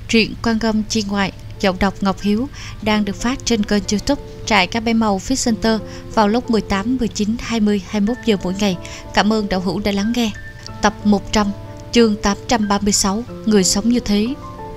Truyện Quan Âm Chi Ngoại, giọng đọc Ngọc Hiếu đang được phát trên kênh YouTube Trại Cá Bé Màu Fish Center vào lúc 18, 19, 20, 21 giờ mỗi ngày. Cảm ơn đạo hữu đã lắng nghe. Tập 100, chương 836, Người sống như thế.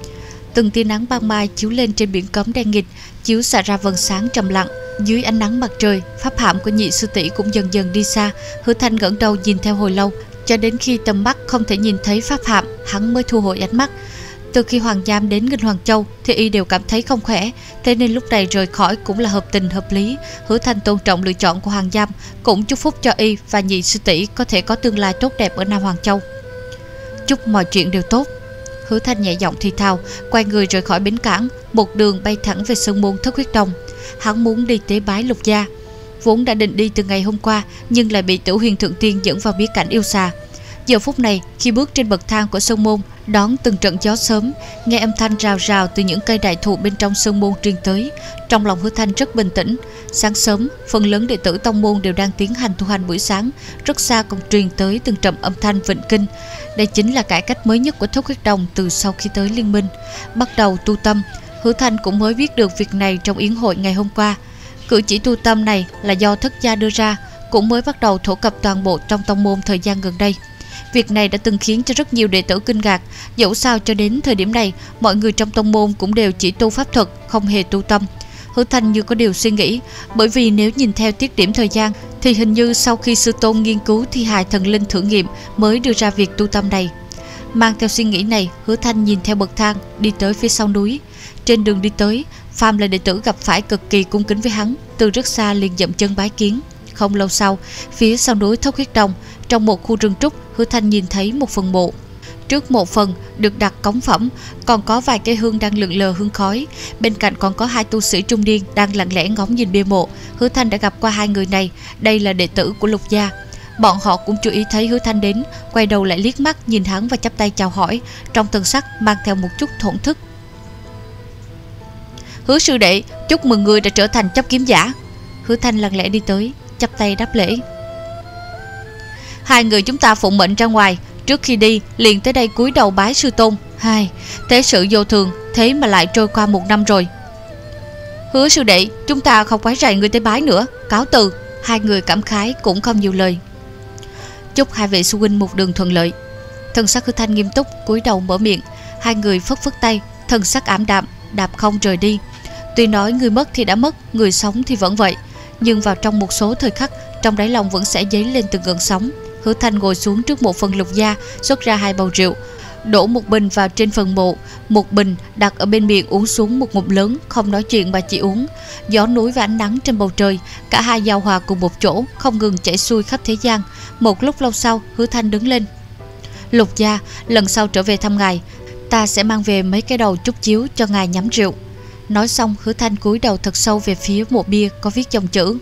Từng tia nắng ban mai chiếu lên trên biển cấm đen nghịt, chiếu xạ ra vầng sáng trầm lặng. Dưới ánh nắng mặt trời, pháp hạm của nhị sư tỷ cũng dần dần đi xa. Hứa Thanh ngẩng đầu nhìn theo hồi lâu, cho đến khi tầm mắt không thể nhìn thấy pháp hạm, hắn mới thu hồi ánh mắt. Từ khi Hoàng Giam đến Nghinh Hoàng Châu thì y đều cảm thấy không khỏe, thế nên lúc này rời khỏi cũng là hợp tình hợp lý. Hứa Thanh tôn trọng lựa chọn của Hoàng Giam, cũng chúc phúc cho y và nhị sư tỷ có thể có tương lai tốt đẹp ở Nam Hoàng Châu. Chúc mọi chuyện đều tốt. Hứa Thanh nhẹ giọng thì thào, quay người rời khỏi bến cảng, một đường bay thẳng về Sơn Môn Thất Huyết Đồng. Hắn muốn đi tế bái Lục gia, vốn đã định đi từ ngày hôm qua, nhưng lại bị Tử Huyền Thượng Tiên dẫn vào bí cảnh yêu xà. Giờ phút này, khi bước trên bậc thang của Sơn Môn, đón từng trận gió sớm, nghe âm thanh rào rào từ những cây đại thụ bên trong Sơn Môn truyền tới, trong lòng Hứa Thanh rất bình tĩnh. Sáng sớm, phần lớn đệ tử tông môn đều đang tiến hành tu hành buổi sáng, rất xa còn truyền tới từng trận âm thanh vịnh kinh. Đây chính là cải cách mới nhất của Thất Huyết Đồng từ sau khi tới liên minh, bắt đầu tu tâm. Hứa Thanh cũng mới biết được việc này trong yến hội ngày hôm qua. Cử chỉ tu tâm này là do Thất gia đưa ra, cũng mới bắt đầu thổ cập toàn bộ trong tông môn thời gian gần đây. Việc này đã từng khiến cho rất nhiều đệ tử kinh ngạc. Dẫu sao cho đến thời điểm này, mọi người trong tông môn cũng đều chỉ tu pháp thuật, không hề tu tâm. Hứa Thanh như có điều suy nghĩ, bởi vì nếu nhìn theo tiết điểm thời gian thì hình như sau khi sư tôn nghiên cứu thi hài thần linh thử nghiệm mới đưa ra việc tu tâm này. Mang theo suy nghĩ này, Hứa Thanh nhìn theo bậc thang đi tới phía sau núi. Trên đường đi tới, phàm là đệ tử gặp phải cực kỳ cung kính với hắn, từ rất xa liền dậm chân bái kiến. Không lâu sau, phía sau núi Thất Huyết Đồng, trong một khu rừng trúc, Hứa Thanh nhìn thấy một phần mộ. Trước mộ phần được đặt cống phẩm, còn có vài cây hương đang lượn lờ hương khói. Bên cạnh còn có hai tu sĩ trung niên đang lặng lẽ ngóng nhìn bia mộ. Hứa Thanh đã gặp qua hai người này, đây là đệ tử của Lục gia. Bọn họ cũng chú ý thấy Hứa Thanh đến, quay đầu lại liếc mắt nhìn hắn và chắp tay chào hỏi, trong thần sắc mang theo một chút thổn thức. Hứa sư đệ, chúc mừng người đã trở thành chấp kiếm giả. Hứa Thanh lặng lẽ đi tới, chắp tay đáp lễ. Hai người chúng ta phụng mệnh ra ngoài, trước khi đi liền tới đây cúi đầu bái sư tôn. Hai, thế sự vô thường, thế mà lại trôi qua 1 năm rồi. Hứa sư đệ, chúng ta không quấy rầy người tới bái nữa, cáo từ. Hai người cảm khái cũng không nhiều lời. Chúc hai vị sư huynh một đường thuận lợi. Thần sắc Hứa Thanh nghiêm túc, cúi đầu mở miệng. Hai người phất phất tay, thần sắc ảm đạm, đạp không rời đi. Tuy nói người mất thì đã mất, người sống thì vẫn vậy, nhưng vào trong một số thời khắc, trong đáy lòng vẫn sẽ dấy lên từng gợn sóng. Hứa Thanh ngồi xuống trước mộ phần Lục gia, xuất ra 2 bầu rượu, đổ một bình vào trên phần mộ, một bình đặt ở bên miệng uống xuống một ngụm lớn, không nói chuyện mà chỉ uống. Gió núi và ánh nắng trên bầu trời, cả hai giao hòa cùng một chỗ, không ngừng chảy xuôi khắp thế gian. Một lúc lâu sau, Hứa Thanh đứng lên. Lục gia, lần sau trở về thăm ngài, ta sẽ mang về mấy cái đầu trúc chiếu cho ngài nhắm rượu. Nói xong, Hứa Thanh cúi đầu thật sâu về phía mộ bia có viết dòng chữ: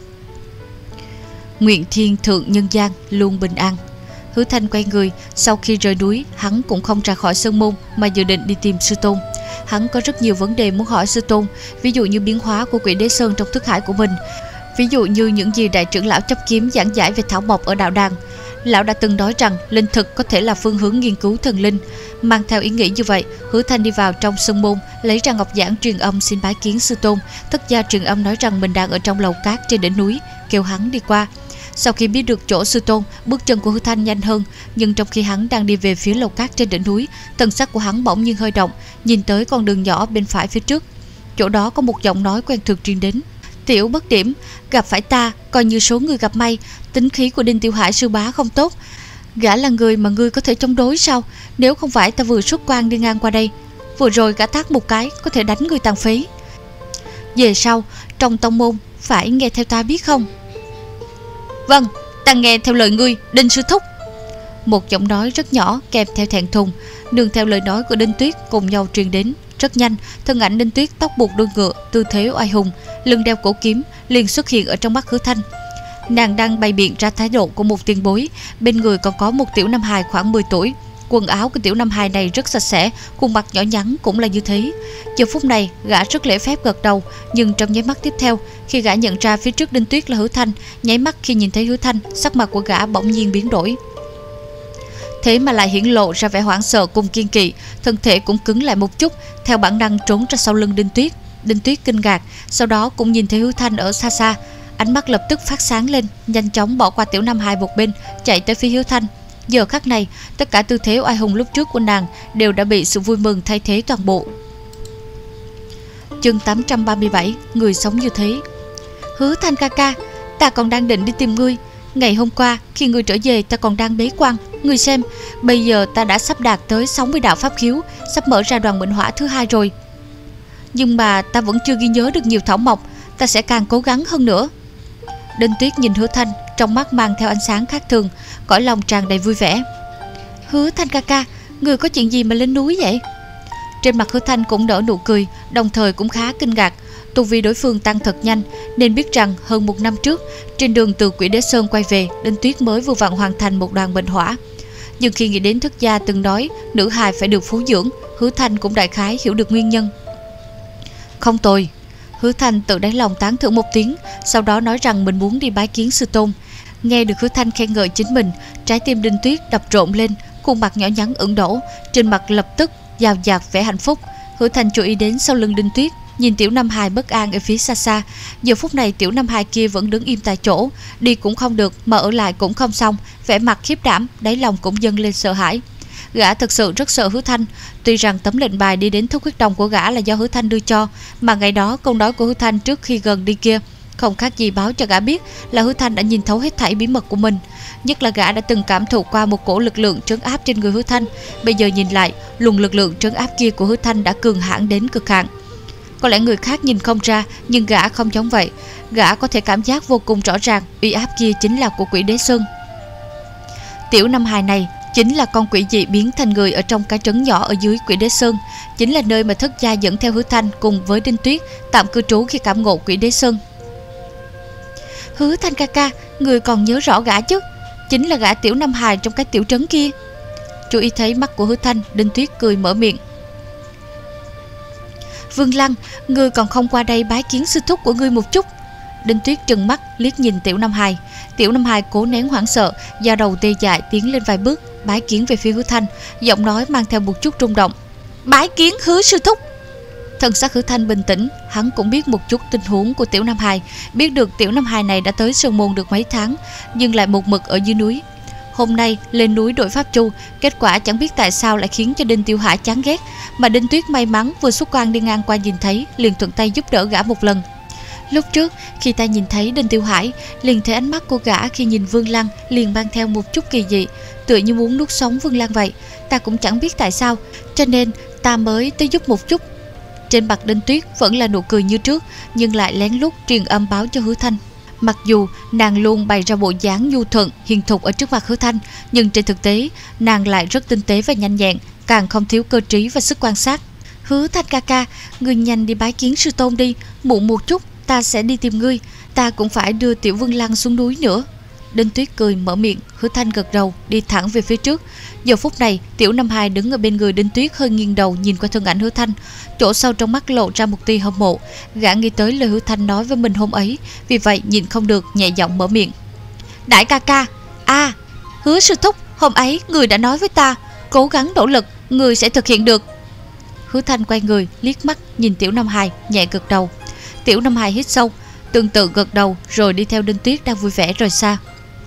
Nguyện thiên thượng nhân gian luôn bình an. Hứa Thanh quay người, sau khi rời núi, hắn cũng không ra khỏi sơn môn mà dự định đi tìm sư tôn. Hắn có rất nhiều vấn đề muốn hỏi sư tôn, ví dụ như biến hóa của Quỷ Đế Sơn trong thức hải của mình, ví dụ như những gì đại trưởng lão chấp kiếm giảng giải về thảo mộc ở đạo đàng. Lão đã từng nói rằng linh thực có thể là phương hướng nghiên cứu thần linh. Mang theo ý nghĩ như vậy, Hứa Thanh đi vào trong sơn môn, lấy ra ngọc giản truyền âm xin bái kiến sư tôn. Thất gia truyền âm nói rằng mình đang ở trong lầu cát trên đỉnh núi, kêu hắn đi qua. Sau khi biết được chỗ sư tôn, bước chân của Hứa Thanh nhanh hơn, nhưng trong khi hắn đang đi về phía lầu cát trên đỉnh núi, thần sắc của hắn bỗng nhiên hơi động, nhìn tới con đường nhỏ bên phải phía trước. Chỗ đó có một giọng nói quen thuộc truyền đến. Tiểu Bất Điểm, gặp phải ta coi như số người gặp may. Tính khí của Đinh Tiểu Hải sư bá không tốt. Gã là người mà ngươi có thể chống đối sao? Nếu không phải ta vừa xuất quan đi ngang qua đây, vừa rồi gã tát một cái có thể đánh người tàn phế. Về sau trong tông môn phải nghe theo ta biết không? Vâng, ta nghe theo lời ngươi, Đinh sư thúc. Một giọng nói rất nhỏ kèm theo thẹn thùng, nương theo lời nói của Đinh Tuyết cùng nhau truyền đến. Rất nhanh, thân ảnh Đinh Tuyết tóc buộc đuôi ngựa, tư thế oai hùng, lưng đeo cổ kiếm liền xuất hiện ở trong mắt Hứa Thanh. Nàng đang bày biện ra thái độ của một tiền bối, bên người còn có một tiểu nam hài khoảng 10 tuổi. Quần áo của tiểu nam hài này rất sạch sẽ, khuôn mặt nhỏ nhắn cũng là như thế. Giờ phút này, gã rất lễ phép gật đầu, nhưng trong nháy mắt tiếp theo, khi gã nhận ra phía trước Đinh Tuyết là Hứa Thanh, nháy mắt khi nhìn thấy Hứa Thanh, sắc mặt của gã bỗng nhiên biến đổi. thế mà lại hiển lộ ra vẻ hoảng sợ cùng kiên kỵ, thân thể cũng cứng lại một chút, theo bản năng trốn ra sau lưng Đinh Tuyết. Đinh Tuyết kinh ngạc, sau đó cũng nhìn thấy Hứa Thanh ở xa xa, ánh mắt lập tức phát sáng lên, nhanh chóng bỏ qua Tiểu Nam Hài một bên, chạy tới phía Hứa Thanh. Giờ khắc này, tất cả tư thế oai hùng lúc trước của nàng đều đã bị sự vui mừng thay thế toàn bộ. Chương 837, người sống như thế. Hứa Thanh ca ca, ta còn đang định đi tìm ngươi. Ngày hôm qua khi ngươi trở về ta còn đang bế quan. Ngươi xem, bây giờ ta đã sắp đạt tới 60 đạo pháp khiếu, sắp mở ra đoàn mệnh hỏa thứ 2 rồi. Nhưng mà ta vẫn chưa ghi nhớ được nhiều thảo mộc, ta sẽ càng cố gắng hơn nữa. Đinh Tuyết nhìn Hứa Thanh, trong mắt mang theo ánh sáng khác thường, cõi lòng tràn đầy vui vẻ. Hứa Thanh ca ca, ngươi có chuyện gì mà lên núi vậy? Trên mặt Hứa Thanh cũng nở nụ cười, đồng thời cũng khá kinh ngạc. Tu vi đối phương tăng thật nhanh, nên biết rằng hơn 1 năm trước, trên đường từ Quỷ Đế Sơn quay về, Đinh Tuyết mới vừa vặn hoàn thành một đoàn mệnh hỏa. Nhưng khi nghĩ đến Thất gia từng nói nữ hài phải được phú dưỡng, Hứa Thanh cũng đại khái hiểu được nguyên nhân. Không tồi. Hứa Thanh tự đáy lòng tán thưởng một tiếng, sau đó nói rằng mình muốn đi bái kiến sư tôn. Nghe được Hứa Thanh khen ngợi chính mình, trái tim Đinh Tuyết đập rộn lên, khuôn mặt nhỏ nhắn ửng đổ, trên mặt lập tức dào dạt vẻ hạnh phúc. Hứa Thanh chú ý đến sau lưng Đinh Tuyết, nhìn Tiểu Nam Hài bất an ở phía xa xa. Giờ phút này Tiểu Nam Hài kia vẫn đứng im tại chỗ, đi cũng không được mà ở lại cũng không xong, vẻ mặt khiếp đảm, đáy lòng cũng dâng lên sợ hãi. Gã thật sự rất sợ Hứa Thanh. Tuy rằng tấm lệnh bài đi đến Thất Huyết Đồng của gã là do Hứa Thanh đưa cho, mà ngày đó câu nói của Hứa Thanh trước khi gần đi kia không khác gì báo cho gã biết là Hứa Thanh đã nhìn thấu hết thảy bí mật của mình. Nhất là gã đã từng cảm thụ qua một cổ lực lượng trấn áp trên người Hứa Thanh. Bây giờ nhìn lại, luồng lực lượng trấn áp kia của Hứa Thanh đã cường hãn đến cực hạn. Có lẽ người khác nhìn không ra, nhưng gã không giống vậy. Gã có thể cảm giác vô cùng rõ ràng, uy áp kia chính là của Quỷ Đế Sơn. Tiểu Nam Hài này chính là con quỷ dị biến thành người ở trong cái trấn nhỏ ở dưới Quỷ Đế Sơn, chính là nơi mà Thất gia dẫn theo Hứa Thanh cùng với Đinh Tuyết tạm cư trú khi cảm ngộ Quỷ Đế Sơn. Hứa Thanh ca ca, người còn nhớ rõ gã chứ? Chính là gã Tiểu Nam Hài trong cái tiểu trấn kia. Chú ý thấy mắt của Hứa Thanh, Đinh Tuyết cười mở miệng. Vương Lăng, ngươi còn không qua đây bái kiến sư thúc của ngươi một chút? Đinh Tuyết trừng mắt liếc nhìn Tiểu Nam Hài. Tiểu Nam Hài cố nén hoảng sợ, da đầu tê dại tiến lên vài bước, bái kiến về phía Hứa Thanh, giọng nói mang theo một chút rung động. Bái kiến Hứa sư thúc. Thân sắc Hứa Thanh bình tĩnh, hắn cũng biết một chút tình huống của Tiểu Nam Hài, biết được Tiểu Nam Hài này đã tới Sơn Môn được mấy tháng, nhưng lại một mực ở dưới núi. Hôm nay lên núi đổi pháp chu, kết quả chẳng biết tại sao lại khiến cho Đinh Tiêu Hải chán ghét, mà Đinh Tuyết may mắn vừa xuất quan đi ngang qua nhìn thấy, liền thuận tay giúp đỡ gã một lần. Lúc trước khi ta nhìn thấy Đinh Tiêu Hải, liền thấy ánh mắt của gã khi nhìn Vương Lăng liền mang theo một chút kỳ dị, tựa như muốn nuốt sống Vương Lăng vậy. Ta cũng chẳng biết tại sao, cho nên ta mới tới giúp một chút. Trên mặt Đinh Tuyết vẫn là nụ cười như trước, nhưng lại lén lút truyền âm báo cho Hứa Thanh. Mặc dù nàng luôn bày ra bộ dáng nhu thuận, hiền thục ở trước mặt Hứa Thanh, nhưng trên thực tế nàng lại rất tinh tế và nhanh nhẹn, càng không thiếu cơ trí và sức quan sát. Hứa Thanh ca ca, ngươi nhanh đi bái kiến sư tôn đi, muộn một chút ta sẽ đi tìm ngươi, ta cũng phải đưa Tiểu Vương Lăng xuống núi nữa. Đinh Tuyết cười mở miệng. Hứa Thanh gật đầu đi thẳng về phía trước. Giờ phút này Tiểu Nam Hài đứng ở bên người Đinh Tuyết, hơi nghiêng đầu nhìn qua thân ảnh Hứa Thanh, chỗ sâu trong mắt lộ ra một tia hâm mộ. Gã nghĩ tới lời Hứa Thanh nói với mình hôm ấy, vì vậy nhìn không được nhẹ giọng mở miệng. Đại ca ca, Hứa sư thúc, hôm ấy người đã nói với ta, cố gắng nỗ lực, người sẽ thực hiện được. Hứa Thanh quay người liếc mắt nhìn Tiểu Nam Hài, nhẹ gật đầu. Tiểu Nam Hài hít sâu, tương tự gật đầu, rồi đi theo Đinh Tuyết đang vui vẻ rời xa.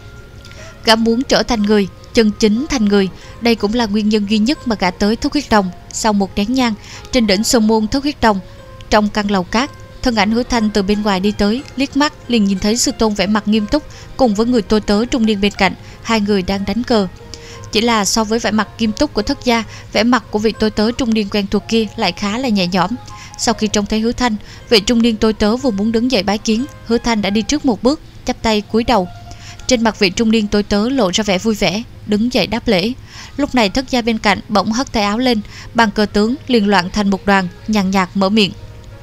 Gã muốn trở thành người, chân chính thành người. Đây cũng là nguyên nhân duy nhất mà gã tới Thất Huyết Đồng. Sau một nén nhang, trên đỉnh Sơn Môn Thất Huyết Đồng, trong căn lầu cát, thân ảnh Hứa Thanh từ bên ngoài đi tới, liếc mắt liền nhìn thấy sư tôn vẻ mặt nghiêm túc cùng với người tôi tớ trung niên bên cạnh, hai người đang đánh cờ. Chỉ là so với vẻ mặt nghiêm túc của Thất gia, vẻ mặt của vị tôi tớ trung niên quen thuộc kia lại khá là nhẹ nhõm. Sau khi trông thấy Hứa Thanh, vị trung niên tôi tớ vừa muốn đứng dậy bái kiến, Hứa Thanh đã đi trước một bước, chắp tay cúi đầu. Trên mặt vị trung niên tôi tớ lộ ra vẻ vui vẻ, đứng dậy đáp lễ. Lúc này Thất gia bên cạnh bỗng hất tay áo lên, bàn cờ tướng liền loạn thành một đoàn, nhàn nhạt mở miệng.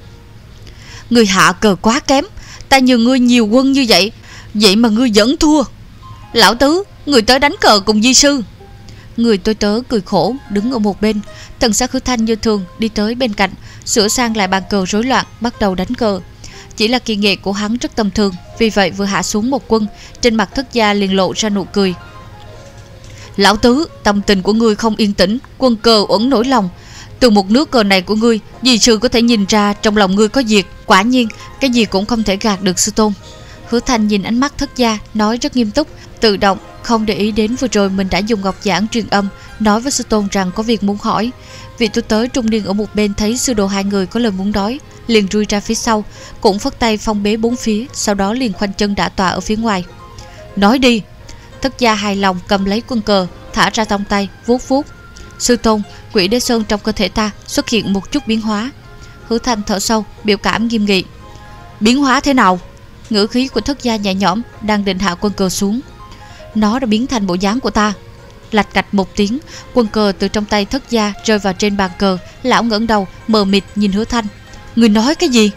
Người hạ cờ quá kém, ta nhường ngươi nhiều quân như vậy, vậy mà ngươi vẫn thua. Lão tứ, người tới đánh cờ cùng di sư. Người tôi tớ cười khổ đứng ở một bên. Thần sắc Hứa Thanh như thường đi tới bên cạnh, sửa sang lại bàn cờ rối loạn, bắt đầu đánh cờ. Chỉ là kỳ nghệ của hắn rất tầm thường, vì vậy vừa hạ xuống một quân, trên mặt Thất gia liền lộ ra nụ cười. Lão tứ, tâm tình của ngươi không yên tĩnh, quân cờ uẩn nỗi lòng. Từ một nước cờ này của ngươi, dì sư có thể nhìn ra trong lòng ngươi có việc. Quả nhiên, cái gì cũng không thể gạt được sư tôn. Hứa Thanh nhìn ánh mắt Thất gia, nói rất nghiêm túc, tự động không để ý đến vừa rồi mình đã dùng ngọc giản truyền âm nói với sư tôn rằng có việc muốn hỏi. Vị tu tới trung niên ở một bên thấy sư đồ hai người có lời muốn nói, liền lui ra phía sau, cũng phất tay phong bế bốn phía, sau đó liền khoanh chân đả tọa ở phía ngoài. Nói đi. Thất gia hài lòng cầm lấy quân cờ, thả ra trong tay, vuốt vuốt. Sư tôn, quỷ đế sơn trong cơ thể ta xuất hiện một chút biến hóa. Hứa Thanh thở sâu, biểu cảm nghiêm nghị. Biến hóa thế nào? Ngữ khí của Thất gia nhẹ nhõm, đang định hạ quân cờ xuống. Nó đã biến thành bộ dáng của ta. Lạch cạch một tiếng, quân cờ từ trong tay Thất gia rơi vào trên bàn cờ. Lão ngẩng đầu mờ mịt nhìn Hứa Thanh. Người nói cái gì?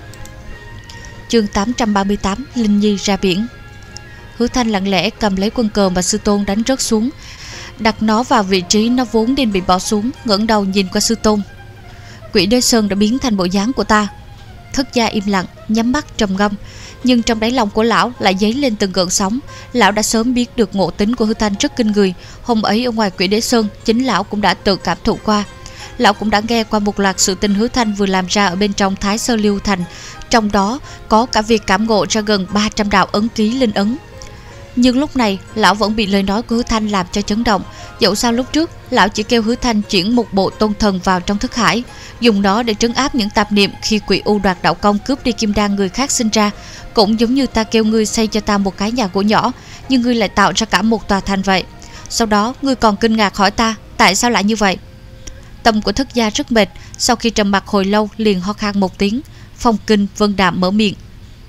Chương 838, Linh Nhi ra biển. Hứa Thanh lặng lẽ cầm lấy quân cờ mà sư tôn đánh rớt xuống, đặt nó vào vị trí nó vốn nên bị bỏ xuống, ngẩng đầu nhìn qua sư tôn. Quỷ đế sơn đã biến thành bộ dáng của ta. Thất gia im lặng, nhắm mắt trầm ngâm, nhưng trong đáy lòng của lão lại dấy lên từng gợn sóng. Lão đã sớm biết được ngộ tính của Hứa Thanh rất kinh người. Hôm ấy ở ngoài quỷ đế sơn, chính lão cũng đã tự cảm thụ qua. Lão cũng đã nghe qua một loạt sự tình Hứa Thanh vừa làm ra ở bên trong Thái Sơ Lưu Thành, trong đó có cả việc cảm ngộ ra gần 300 đạo ấn ký linh ấn. Nhưng lúc này lão vẫn bị lời nói của Hứa Thanh làm cho chấn động. Dẫu sao lúc trước lão chỉ kêu Hứa Thanh chuyển một bộ tôn thần vào trong thức hải, dùng nó để trấn áp những tạp niệm khi quỷ u đoạt đạo công cướp đi kim đan người khác sinh ra. Cũng giống như ta kêu ngươi xây cho ta một cái nhà gỗ nhỏ, nhưng ngươi lại tạo ra cả một tòa thành vậy. Sau đó ngươi còn kinh ngạc hỏi ta tại sao lại như vậy. Tâm của Thất gia rất mệt, sau khi trầm mặc hồi lâu liền ho khan một tiếng. Phong Kinh Vân Đạm mở miệng.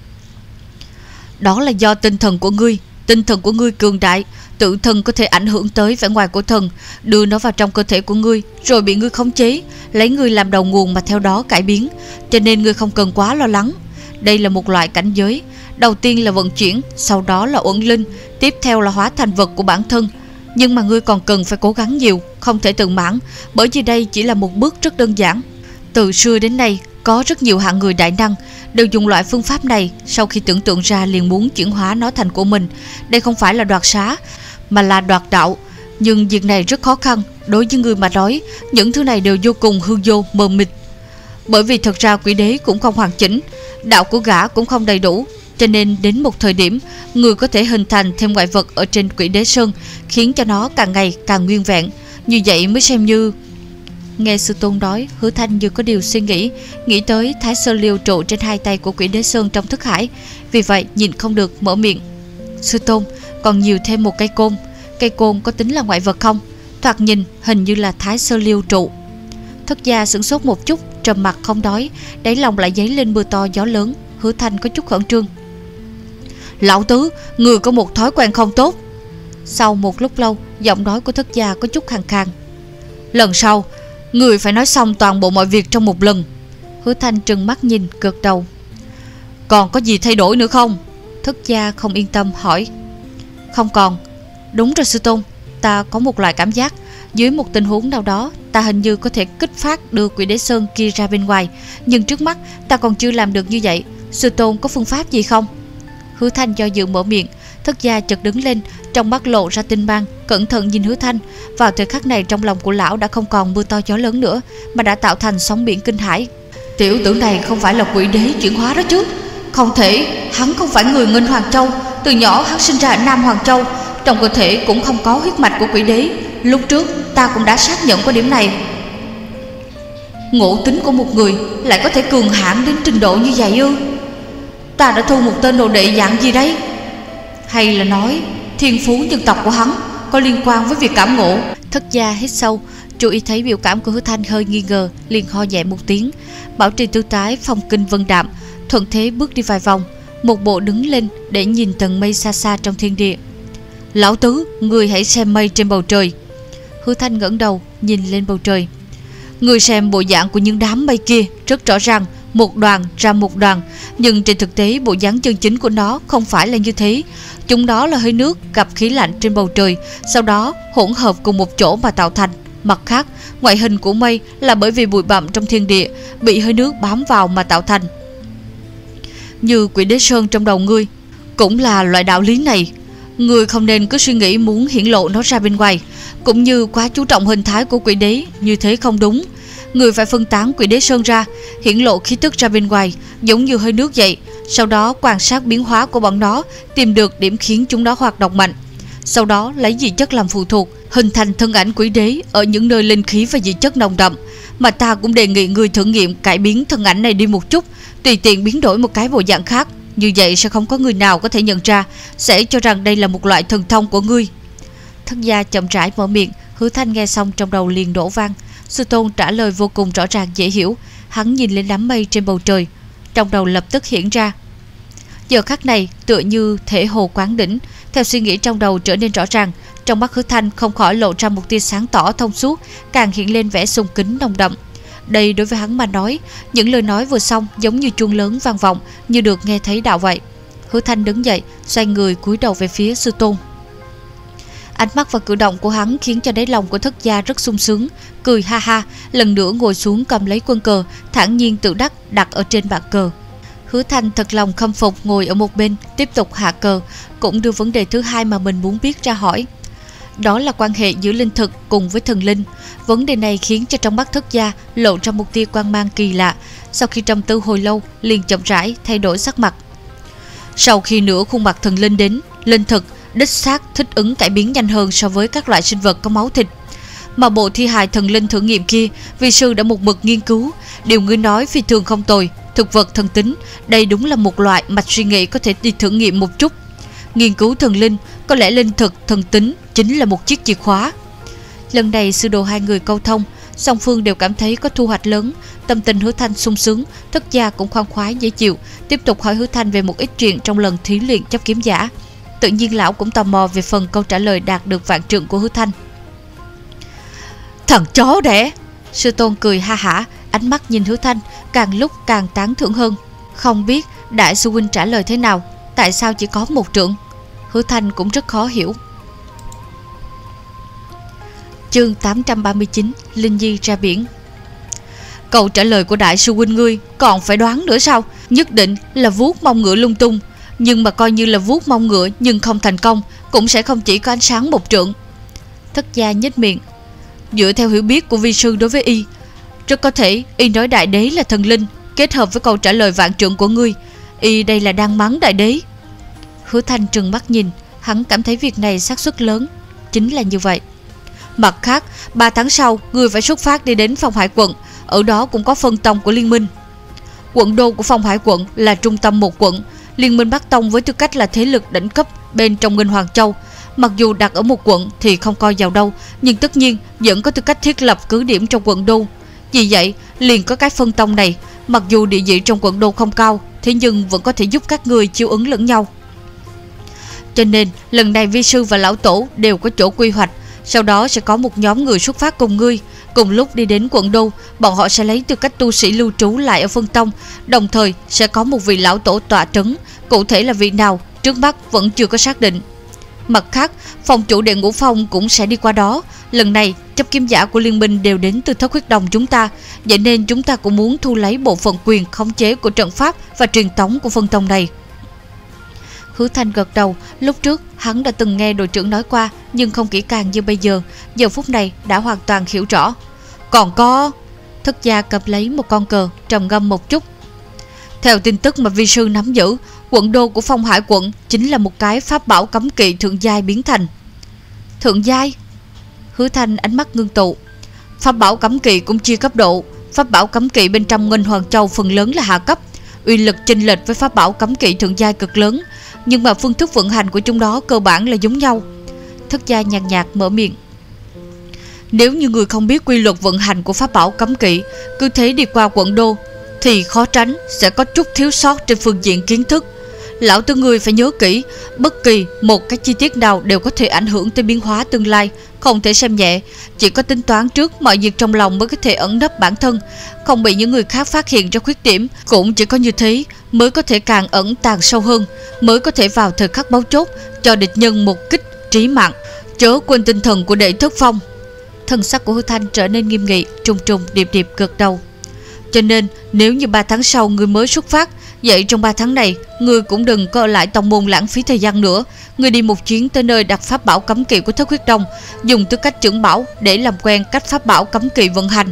Đó là do tinh thần của ngươi. Tinh thần của ngươi cường đại, tự thân có thể ảnh hưởng tới vẻ ngoài của thần, đưa nó vào trong cơ thể của ngươi, rồi bị ngươi khống chế, lấy ngươi làm đầu nguồn mà theo đó cải biến. Cho nên ngươi không cần quá lo lắng. Đây là một loại cảnh giới. Đầu tiên là vận chuyển, sau đó là uẩn linh, tiếp theo là hóa thành vật của bản thân. Nhưng mà ngươi còn cần phải cố gắng nhiều, không thể tự mãn, bởi vì đây chỉ là một bước rất đơn giản. Từ xưa đến nay, có rất nhiều hạng người đại năng đều dùng loại phương pháp này, sau khi tưởng tượng ra liền muốn chuyển hóa nó thành của mình. Đây không phải là đoạt xá, mà là đoạt đạo. Nhưng việc này rất khó khăn. Đối với người mà nói, những thứ này đều vô cùng hư vô, mờ mịt. Bởi vì thật ra quỷ đế cũng không hoàn chỉnh, đạo của gã cũng không đầy đủ. Cho nên đến một thời điểm, người có thể hình thành thêm ngoại vật ở trên quỷ đế sơn, khiến cho nó càng ngày càng nguyên vẹn. Như vậy mới xem như... Nghe sư tôn nói, Hứa Thanh như có điều suy nghĩ, nghĩ tới Thái Sơ Liêu trụ trên hai tay của quỷ đế sơn trong thức hải. Vì vậy nhìn không được mở miệng. Sư tôn, còn nhiều thêm một cây côn. Cây côn có tính là ngoại vật không? Thoạt nhìn hình như là Thái Sơ Liêu trụ. Thất gia sửng sốt một chút, trầm mặt không nói, đáy lòng lại dấy lên mưa to gió lớn. Hứa Thanh có chút khẩn trương. Lão tứ, người có một thói quen không tốt. Sau một lúc lâu, giọng nói của Thất gia có chút khàn khàn. Lần sau người phải nói xong toàn bộ mọi việc trong một lần. Hứa Thanh trừng mắt nhìn, gật đầu. Còn có gì thay đổi nữa không? Thất gia không yên tâm hỏi. Không còn. Đúng rồi sư tôn, ta có một loại cảm giác, dưới một tình huống nào đó ta hình như có thể kích phát đưa quỷ đế sơn kia ra bên ngoài, nhưng trước mắt ta còn chưa làm được như vậy. Sư tôn có phương pháp gì không? Hứa Thanh do dự mở miệng. Thất gia chợt đứng lên, trong mắt lộ ra tinh mang, cẩn thận nhìn Hứa Thanh. Vào thời khắc này trong lòng của lão đã không còn mưa to gió lớn nữa, mà đã tạo thành sóng biển kinh hãi. Tiểu tử này không phải là quỷ đế chuyển hóa đó chứ? Không thể, hắn không phải người Nghênh Hoàng Châu. Từ nhỏ hắn sinh ra ở Nam Hoàng Châu, trong cơ thể cũng không có huyết mạch của quỷ đế. Lúc trước ta cũng đã xác nhận qua điểm này. Ngộ tính của một người lại có thể cường hãn đến trình độ như vậy ư? Ta đã thu một tên đồ đệ dạng gì đấy? Hay là nói thiên phú dân tộc của hắn có liên quan với việc cảm ngộ? Thất gia hít sâu, chú ý thấy biểu cảm của Hứa Thanh hơi nghi ngờ, liền ho nhẹ một tiếng. Bảo trì tư thái Phong Kinh Vân Đạm, thuận thế bước đi vài vòng, một bộ đứng lên để nhìn tầng mây xa xa trong thiên địa. Lão tứ, người hãy xem mây trên bầu trời. Hứa Thanh ngẩng đầu nhìn lên bầu trời. Người xem bộ dạng của những đám mây kia, rất rõ ràng một đoàn ra một đoàn, nhưng trên thực tế bộ dáng chân chính của nó không phải là như thế. Chúng đó là hơi nước gặp khí lạnh trên bầu trời, sau đó hỗn hợp cùng một chỗ mà tạo thành. Mặt khác, ngoại hình của mây là bởi vì bụi bặm trong thiên địa bị hơi nước bám vào mà tạo thành. Như quỷ đế sơn trong đầu ngươi cũng là loại đạo lý này. Người không nên cứ suy nghĩ muốn hiển lộ nó ra bên ngoài, cũng như quá chú trọng hình thái của quỷ đế, như thế không đúng. Người phải phân tán quỷ đế sơn ra, hiển lộ khí tức ra bên ngoài, giống như hơi nước vậy. Sau đó quan sát biến hóa của bọn nó, tìm được điểm khiến chúng nó hoạt động mạnh. Sau đó lấy dị chất làm phụ thuộc, hình thành thân ảnh quỷ đế ở những nơi linh khí và dị chất nồng đậm. Mà ta cũng đề nghị người thử nghiệm cải biến thân ảnh này đi một chút, tùy tiện biến đổi một cái bộ dạng khác. Như vậy sẽ không có người nào có thể nhận ra, sẽ cho rằng đây là một loại thần thông của ngươi. Thất gia chậm rãi mở miệng. Hứa Thanh nghe xong trong đầu liền đổ vang. Sư tôn trả lời vô cùng rõ ràng dễ hiểu. Hắn nhìn lên đám mây trên bầu trời, trong đầu lập tức hiện ra. Giờ khắc này tựa như thể hồ quán đỉnh. Theo suy nghĩ trong đầu trở nên rõ ràng, trong mắt Hứa Thanh không khỏi lộ ra một tia sáng tỏ thông suốt, càng hiện lên vẻ sùng kính nồng đậm. Đây đối với hắn mà nói, những lời nói vừa xong giống như chuông lớn vang vọng, như được nghe thấy đạo vậy. Hứa Thanh đứng dậy, xoay người cúi đầu về phía sư tôn. Ánh mắt và cử động của hắn khiến cho đáy lòng của Thất gia rất sung sướng, cười ha ha, lần nữa ngồi xuống cầm lấy quân cờ, thản nhiên tự đắc đặt ở trên bàn cờ. Hứa Thanh thật lòng khâm phục ngồi ở một bên, tiếp tục hạ cờ, cũng đưa vấn đề thứ hai mà mình muốn biết ra hỏi. Đó là quan hệ giữa linh thực cùng với thần linh. Vấn đề này khiến cho trong mắt Thất gia lộ ra một tia quang mang kỳ lạ. Sau khi trầm tư hồi lâu, liền chậm rãi thay đổi sắc mặt. Sau khi nửa khuôn mặt thần linh đến, linh thực đích xác thích ứng cải biến nhanh hơn so với các loại sinh vật có máu thịt. Mà bộ thi hài thần linh thử nghiệm kia, vi sư đã một mực nghiên cứu. Điều ngươi nói phi thường không tồi. Thực vật thần tính, đây đúng là một loại mạch suy nghĩ có thể đi thử nghiệm một chút. Nghiên cứu thần linh, có lẽ linh thực thần tính chính là một chiếc chìa khóa. Lần này sư đồ hai người câu thông, song phương đều cảm thấy có thu hoạch lớn. Tâm tình Hứa Thanh sung sướng, Thất gia cũng khoan khoái dễ chịu, tiếp tục hỏi Hứa Thanh về một ít chuyện trong lần thí luyện chấp kiếm giả. Tự nhiên lão cũng tò mò về phần câu trả lời đạt được vạn trượng của Hứa Thanh. Thằng chó đẻ! Sư tôn cười ha hả, ánh mắt nhìn Hứa Thanh càng lúc càng tán thưởng hơn. Không biết đại sư huynh trả lời thế nào, tại sao chỉ có một trượng? Hứa Thanh cũng rất khó hiểu. Chương 839, Linh Nhi ra biển. Câu trả lời của đại sư huynh ngươi còn phải đoán nữa sao? Nhất định là vuốt mông ngựa lung tung. Nhưng mà coi như là vuốt mông ngựa nhưng không thành công, cũng sẽ không chỉ có ánh sáng một trượng. Thất gia nhếch miệng. Dựa theo hiểu biết của vi sư đối với y, rất có thể y nói đại đế là thần linh, kết hợp với câu trả lời vạn trượng của ngươi, y đây là đang mắng đại đế. Hứa Thanh trừng mắt nhìn, hắn cảm thấy việc này xác suất lớn chính là như vậy. Mặt khác, 3 tháng sau ngươi phải xuất phát đi đến Phong Hải quận, ở đó cũng có phân tông của liên minh. Quận đô của Phong Hải quận là trung tâm một quận. Liên minh Bắc Tông với tư cách là thế lực đỉnh cấp bên trong Nghênh Hoàng Châu, mặc dù đặt ở một quận thì không coi vào đâu, nhưng tất nhiên vẫn có tư cách thiết lập cứ điểm trong quận đô. Vì vậy liền có cái phân tông này, mặc dù địa vị trong quận đô không cao, thế nhưng vẫn có thể giúp các người chiêu ứng lẫn nhau. Cho nên lần này vi sư và lão tổ đều có chỗ quy hoạch. Sau đó sẽ có một nhóm người xuất phát cùng ngươi, cùng lúc đi đến quận đô. Bọn họ sẽ lấy tư cách tu sĩ lưu trú lại ở phân tông, đồng thời sẽ có một vị lão tổ tọa trấn. Cụ thể là vị nào trước mắt vẫn chưa có xác định. Mặt khác, phòng chủ Đệ Ngũ Phong cũng sẽ đi qua đó. Lần này chấp kiếm giả của liên minh đều đến từ Thất Huyết Đồng chúng ta, vậy nên chúng ta cũng muốn thu lấy bộ phận quyền khống chế của trận pháp và truyền tống của phân tông này. Hứa Thanh gật đầu. Lúc trước hắn đã từng nghe đội trưởng nói qua, nhưng không kỹ càng như bây giờ. Giờ phút này đã hoàn toàn hiểu rõ. Còn có... Thất gia cầm lấy một con cờ, trầm ngâm một chút. Theo tin tức mà vi sư nắm giữ, quận đô của Phong Hải quận chính là một cái pháp bảo cấm kỵ thượng giai biến thành. Thượng giai? Hứa Thanh ánh mắt ngưng tụ. Pháp bảo cấm kỵ cũng chia cấp độ. Pháp bảo cấm kỵ bên trong Nghênh Hoàng Châu phần lớn là hạ cấp, uy lực chênh lệch với pháp bảo cấm kỵ thượng giai cực lớn, nhưng mà phương thức vận hành của chúng đó cơ bản là giống nhau. Thất gia nhàn nhạt mở miệng. Nếu như người không biết quy luật vận hành của pháp bảo cấm kỵ, cứ thế đi qua quận đô, thì khó tránh sẽ có chút thiếu sót trên phương diện kiến thức. Lão tư người phải nhớ kỹ, bất kỳ một cái chi tiết nào đều có thể ảnh hưởng tới biến hóa tương lai, không thể xem nhẹ. Chỉ có tính toán trước mọi việc trong lòng mới có thể ẩn nấp bản thân, không bị những người khác phát hiện ra khuyết điểm. Cũng chỉ có như thế mới có thể càng ẩn tàng sâu hơn, mới có thể vào thời khắc mấu chốt cho địch nhân một kích trí mạng. Chớ quên tinh thần của Đệ Thất Phong. Thân sắc của Hứa Thanh trở nên nghiêm nghị, trùng trùng điệp điệp gật đầu. Cho nên nếu như 3 tháng sau người mới xuất phát, Vậy trong 3 tháng này, ngươi cũng đừng có ở lại tông môn lãng phí thời gian nữa. Ngươi đi một chuyến tới nơi đặt pháp bảo cấm kỵ của Thất Huyết Tông, dùng tư cách trưởng bảo để làm quen cách pháp bảo cấm kỵ vận hành.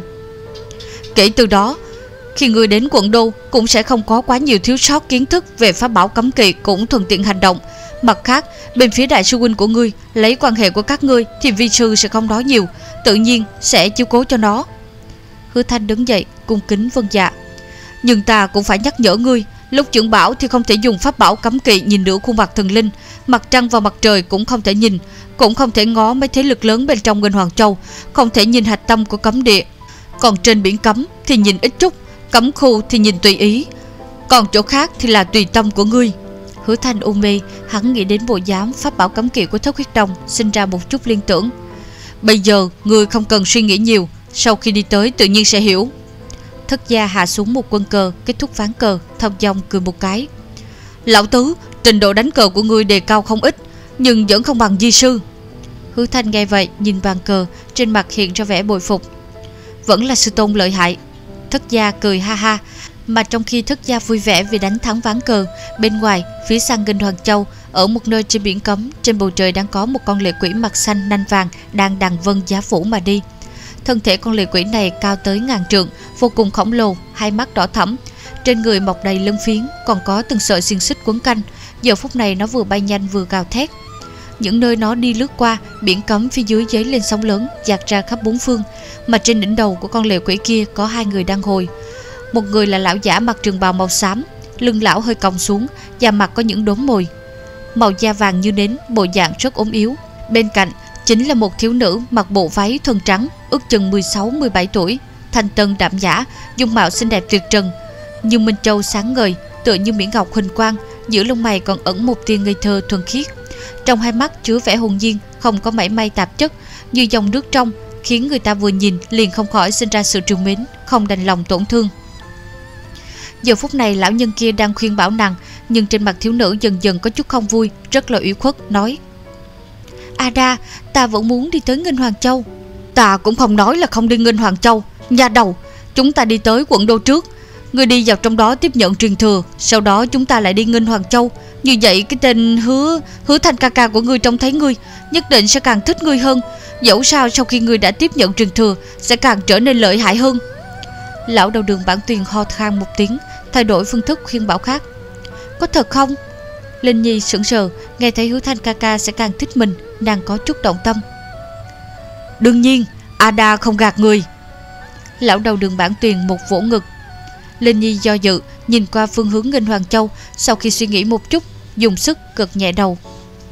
Kể từ đó, khi ngươi đến quận đô cũng sẽ không có quá nhiều thiếu sót kiến thức về pháp bảo cấm kỵ, cũng thuận tiện hành động. Mặt khác, bên phía đại sư huynh của ngươi lấy quan hệ của các ngươi thì vi sư sẽ không nói nhiều, tự nhiên sẽ chiếu cố cho nó. Hứa Thanh đứng dậy cung kính vâng dạ. Nhưng ta cũng phải nhắc nhở ngươi, lúc trưởng bảo thì không thể dùng pháp bảo cấm kỵ nhìn nửa khuôn mặt thần linh, mặt trăng và mặt trời cũng không thể nhìn, cũng không thể ngó mấy thế lực lớn bên trong Ngân Hoàng Châu, không thể nhìn hạch tâm của cấm địa. Còn trên biển cấm thì nhìn ít chút, cấm khu thì nhìn tùy ý, còn chỗ khác thì là tùy tâm của ngươi. Hứa Thanh u mê, hắn nghĩ đến bộ dáng pháp bảo cấm kỵ của Thất Huyết Tông, sinh ra một chút liên tưởng. Bây giờ ngươi không cần suy nghĩ nhiều, sau khi đi tới tự nhiên sẽ hiểu. Thất gia hạ xuống một quân cờ, kết thúc ván cờ, thong dong cười một cái. Lão tứ, trình độ đánh cờ của ngươi đề cao không ít, nhưng vẫn không bằng di sư. Hứa Thanh nghe vậy, nhìn bàn cờ, trên mặt hiện ra vẻ bội phục. Vẫn là sư tôn lợi hại. Thất gia cười ha ha. Mà trong khi Thất gia vui vẻ vì đánh thắng ván cờ, bên ngoài, phía sang Ngân Hoàng Châu, ở một nơi trên biển cấm, trên bầu trời đang có một con lệ quỷ mặt xanh nanh vàng đang đằng vân giá phủ mà đi. Thân thể con lệ quỷ này cao tới ngàn trượng, vô cùng khổng lồ, hai mắt đỏ thẫm, trên người mọc đầy lân phiến, còn có từng sợi xiềng xích quấn quanh. Giờ phút này nó vừa bay nhanh vừa gào thét. Những nơi nó đi lướt qua, biển cấm phía dưới dấy lên sóng lớn, dạt ra khắp bốn phương. Mà trên đỉnh đầu của con lệ quỷ kia có hai người đang ngồi. Một người là lão giả mặc trường bào màu xám, lưng lão hơi cong xuống, da mặt có những đốm mồi, màu da vàng như nến, bộ dạng rất ốm yếu. Bên cạnh chính là một thiếu nữ mặc bộ váy thuần trắng, ước chừng 16-17 tuổi, thanh tân đạm nhã, dung mạo xinh đẹp tuyệt trần, như minh châu sáng ngời, tựa như miễn ngọc huỳnh quang, giữa lông mày còn ẩn một tia ngây thơ thuần khiết. Trong hai mắt chứa vẻ hồn nhiên, không có mảy may tạp chất, như dòng nước trong, khiến người ta vừa nhìn liền không khỏi sinh ra sự trìu mến, không đành lòng tổn thương. Giờ phút này lão nhân kia đang khuyên bảo nàng, nhưng trên mặt thiếu nữ dần dần có chút không vui, rất là ủy khuất, nói: Ada, ta vẫn muốn đi tới Ngân Hoàng Châu. Ta cũng không nói là không đi Ngân Hoàng Châu, nha đầu. Chúng ta đi tới quận đô trước, ngươi đi vào trong đó tiếp nhận truyền thừa, sau đó chúng ta lại đi Ngân Hoàng Châu. Như vậy cái tên Hứa Thanh ca ca của ngươi trông thấy ngươi nhất định sẽ càng thích ngươi hơn. Dẫu sao sau khi ngươi đã tiếp nhận truyền thừa sẽ càng trở nên lợi hại hơn. Lão đầu đường Bản Tuyền ho khan một tiếng, thay đổi phương thức khuyên bảo khác. Có thật không? Linh Nhi sững sờ, nghe thấy Hứa Thanh ca ca sẽ càng thích mình, nàng có chút động tâm. Đương nhiên, Ada không gạt người. Lão đầu đường Bản Tuyền một vỗ ngực. Linh Nhi do dự, nhìn qua phương hướng Ngân Hoàng Châu, sau khi suy nghĩ một chút, dùng sức gật nhẹ đầu.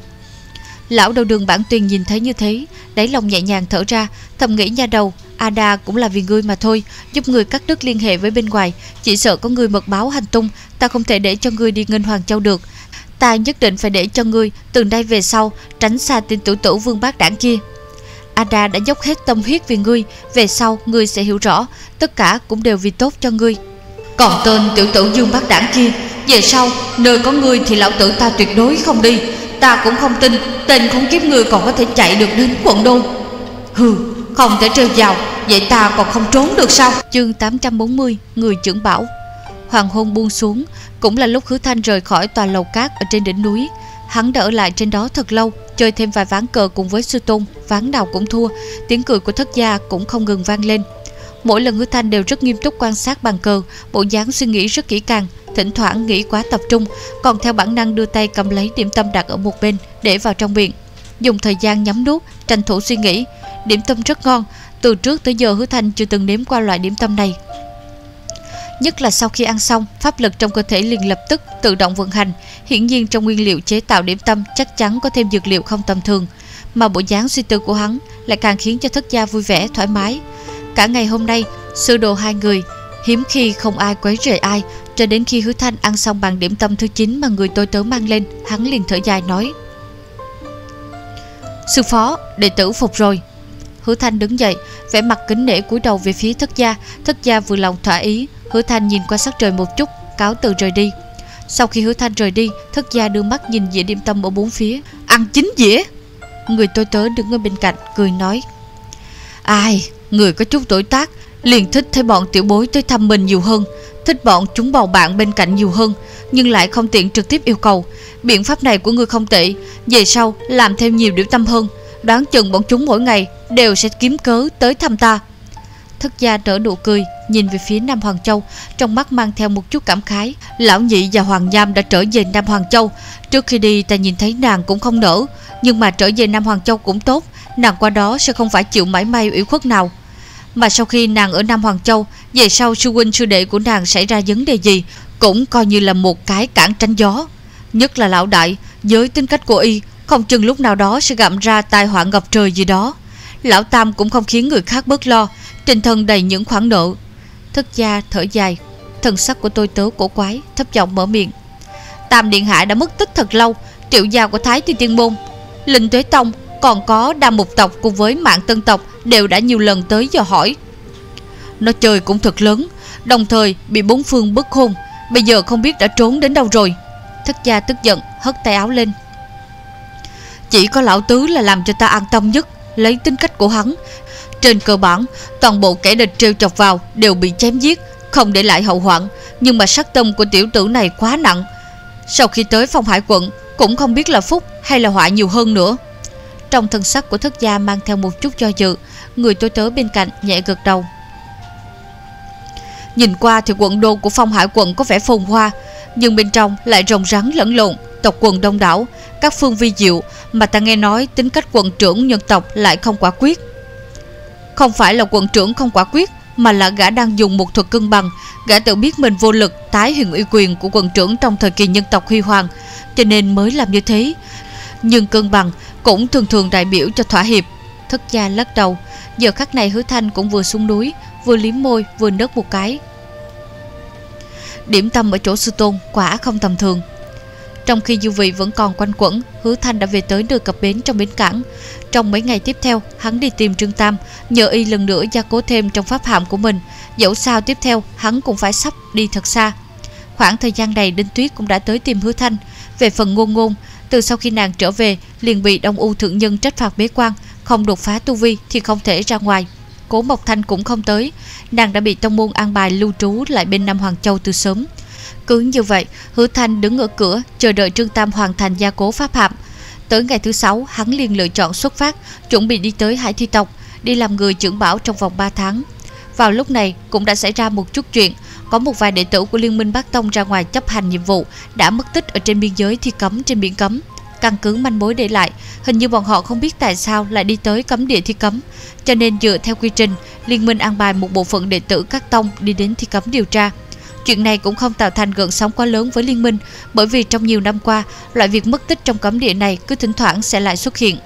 Lão đầu đường Bản Tuyền nhìn thấy như thế, đáy lòng nhẹ nhàng thở ra, thầm nghĩ nha đầu, Ada cũng là vì ngươi mà thôi, giúp ngươi cắt đứt liên hệ với bên ngoài, chỉ sợ có người mật báo hành tung, ta không thể để cho ngươi đi Ngân Hoàng Châu được. Ta nhất định phải để cho ngươi từ đây về sau tránh xa tên tử tử Vương Bát Đảng kia. Ada đã dốc hết tâm huyết vì ngươi, về sau ngươi sẽ hiểu rõ, tất cả cũng đều vì tốt cho ngươi. Còn tên tiểu tử Dương Bát Đảng kia, về sau nơi có ngươi thì lão tử ta tuyệt đối không đi. Ta cũng không tin tên khốn kiếp ngươi còn có thể chạy được đến quận đô. Hừ, không thể trêu vào, vậy ta còn không trốn được sao? Chương 840, người trưởng bảo. Hoàng hôn buông xuống, cũng là lúc Hứa Thanh rời khỏi tòa lầu cát ở trên đỉnh núi. Hắn đã ở lại trên đó thật lâu, chơi thêm vài ván cờ cùng với sư tôn, ván nào cũng thua, tiếng cười của Thất gia cũng không ngừng vang lên. Mỗi lần Hứa Thanh đều rất nghiêm túc quan sát bàn cờ, bộ dáng suy nghĩ rất kỹ càng, thỉnh thoảng nghĩ quá tập trung, còn theo bản năng đưa tay cầm lấy điểm tâm đặt ở một bên để vào trong miệng, dùng thời gian nhắm nuốt, tranh thủ suy nghĩ. Điểm tâm rất ngon, từ trước tới giờ Hứa Thanh chưa từng nếm qua loại điểm tâm này. Nhất là sau khi ăn xong, pháp lực trong cơ thể liền lập tức tự động vận hành. Hiển nhiên trong nguyên liệu chế tạo điểm tâm chắc chắn có thêm dược liệu không tầm thường, mà bộ dáng suy tư của hắn lại càng khiến cho Thất gia vui vẻ thoải mái. Cả ngày hôm nay, sư đồ hai người hiếm khi không ai quấy rầy ai, cho đến khi Hứa Thanh ăn xong bàn điểm tâm thứ 9 mà người tôi tớ mang lên, hắn liền thở dài nói: Sư phó, đệ tử phục rồi. Hứa Thanh đứng dậy, vẻ mặt kính nể cúi đầu về phía Thất gia. Thất gia vừa lòng thỏa ý. Hứa Thanh nhìn qua sắc trời một chút, cáo từ rời đi. Sau khi Hứa Thanh rời đi, Thất gia đưa mắt nhìn dĩa điểm tâm ở bốn phía. Ăn 9 dĩa. Người tôi tớ đứng ở bên cạnh cười nói: Ai, người có chút tuổi tác liền thích thấy bọn tiểu bối tới thăm mình nhiều hơn. thích bọn chúng bầu bạn bên cạnh nhiều hơn, nhưng lại không tiện trực tiếp yêu cầu. Biện pháp này của ngươi không tệ, về sau làm thêm nhiều điểm tâm hơn, đoán chừng bọn chúng mỗi ngày đều sẽ kiếm cớ tới thăm ta. Thất gia nở nụ cười, nhìn về phía Nam Hoàng Châu, trong mắt mang theo một chút cảm khái. Lão nhị và Hoàng Nham đã trở về Nam Hoàng Châu. Trước khi đi ta nhìn thấy nàng cũng không nỡ, nhưng mà trở về Nam Hoàng Châu cũng tốt, nàng qua đó sẽ không phải chịu mảy may ủy khuất nào. Mà sau khi nàng ở Nam Hoàng Châu, về sau sư huynh sư đệ của nàng xảy ra vấn đề gì cũng coi như là một cái cản tránh gió. Nhất là lão đại, với tính cách của y, không chừng lúc nào đó sẽ gặm ra tai họa ngập trời gì đó. Lão tam cũng không khiến người khác bớt lo, trên thân đầy những khoản nợ. Thất gia thở dài, thần sắc của tôi tớ cổ quái, thấp giọng mở miệng. Tam điện hạ đã mất tích thật lâu, triệu gia của Thái Ti Tiên Môn, Linh Tuế Tông, còn có Đam Mục tộc cùng với Mạng Tân tộc đều đã nhiều lần tới dò hỏi. Nó chơi cũng thật lớn, đồng thời bị bốn phương bức hôn, bây giờ không biết đã trốn đến đâu rồi. Thất gia tức giận hất tay áo lên. Chỉ có lão tứ là làm cho ta an tâm nhất. Lấy tính cách của hắn, trên cơ bản toàn bộ kẻ địch trêu chọc vào đều bị chém giết, không để lại hậu hoạn. Nhưng mà sát tâm của tiểu tử này quá nặng, sau khi tới Phong Hải quận cũng không biết là phúc hay là họa nhiều hơn nữa. Trong thân sắc của thất gia mang theo một chút do dự, người tôi tớ bên cạnh nhẹ gật đầu. Nhìn qua thì quận đô của Phong Hải quận có vẻ phồn hoa, nhưng bên trong lại rồng rắn lẫn lộn, tộc quần đông đảo, các phương vi diệu, mà ta nghe nói tính cách quận trưởng nhân tộc lại không quả quyết. Không phải là quận trưởng không quả quyết, mà là gã đang dùng một thuật cân bằng. Gã tự biết mình vô lực tái hiện uy quyền của quận trưởng trong thời kỳ nhân tộc huy hoàng, cho nên mới làm như thế. Nhưng cân bằng cũng thường thường đại biểu cho thỏa hiệp. Thất gia lắc đầu. Giờ khắc này Hứa Thanh cũng vừa xuống núi, vừa liếm môi vừa nấc một cái. Điểm tâm ở chỗ sư tôn quả không tầm thường. Trong khi dư vị vẫn còn quanh quẩn, Hứa Thanh đã về tới nơi cập bến trong bến cảng. Trong mấy ngày tiếp theo, hắn đi tìm Trương Tam, nhờ y lần nữa gia cố thêm trong pháp hạm của mình. Dẫu sao tiếp theo hắn cũng phải sắp đi thật xa. Khoảng thời gian này Đinh Tuyết cũng đã tới tìm Hứa Thanh. Về phần Ngôn Ngôn, từ sau khi nàng trở về liền bị Đông U thượng nhân trách phạt bế quan, không đột phá tu vi thì không thể ra ngoài. Cố Mộc Thanh cũng không tới, nàng đã bị tông môn an bài lưu trú lại bên Nam Hoàng Châu từ sớm. Cứ như vậy, Hứa Thanh đứng ở cửa chờ đợi Trương Tam hoàn thành gia cố pháp hạm. Tới ngày thứ 6, hắn liền lựa chọn xuất phát, chuẩn bị đi tới Hải Thi tộc, đi làm người trưởng bảo trong vòng 3 tháng. Vào lúc này cũng đã xảy ra một chút chuyện. Có một vài đệ tử của Liên minh Bắc Tông ra ngoài chấp hành nhiệm vụ đã mất tích ở trên biên giới Thi Cấm trên biển cấm. Căn cứ manh mối để lại, hình như bọn họ không biết tại sao lại đi tới cấm địa Thi Cấm, cho nên dựa theo quy trình, Liên minh an bài một bộ phận đệ tử các tông đi đến Thi Cấm điều tra. Chuyện này cũng không tạo thành gợn sóng quá lớn với Liên minh, bởi vì trong nhiều năm qua, loại việc mất tích trong cấm địa này cứ thỉnh thoảng sẽ lại xuất hiện.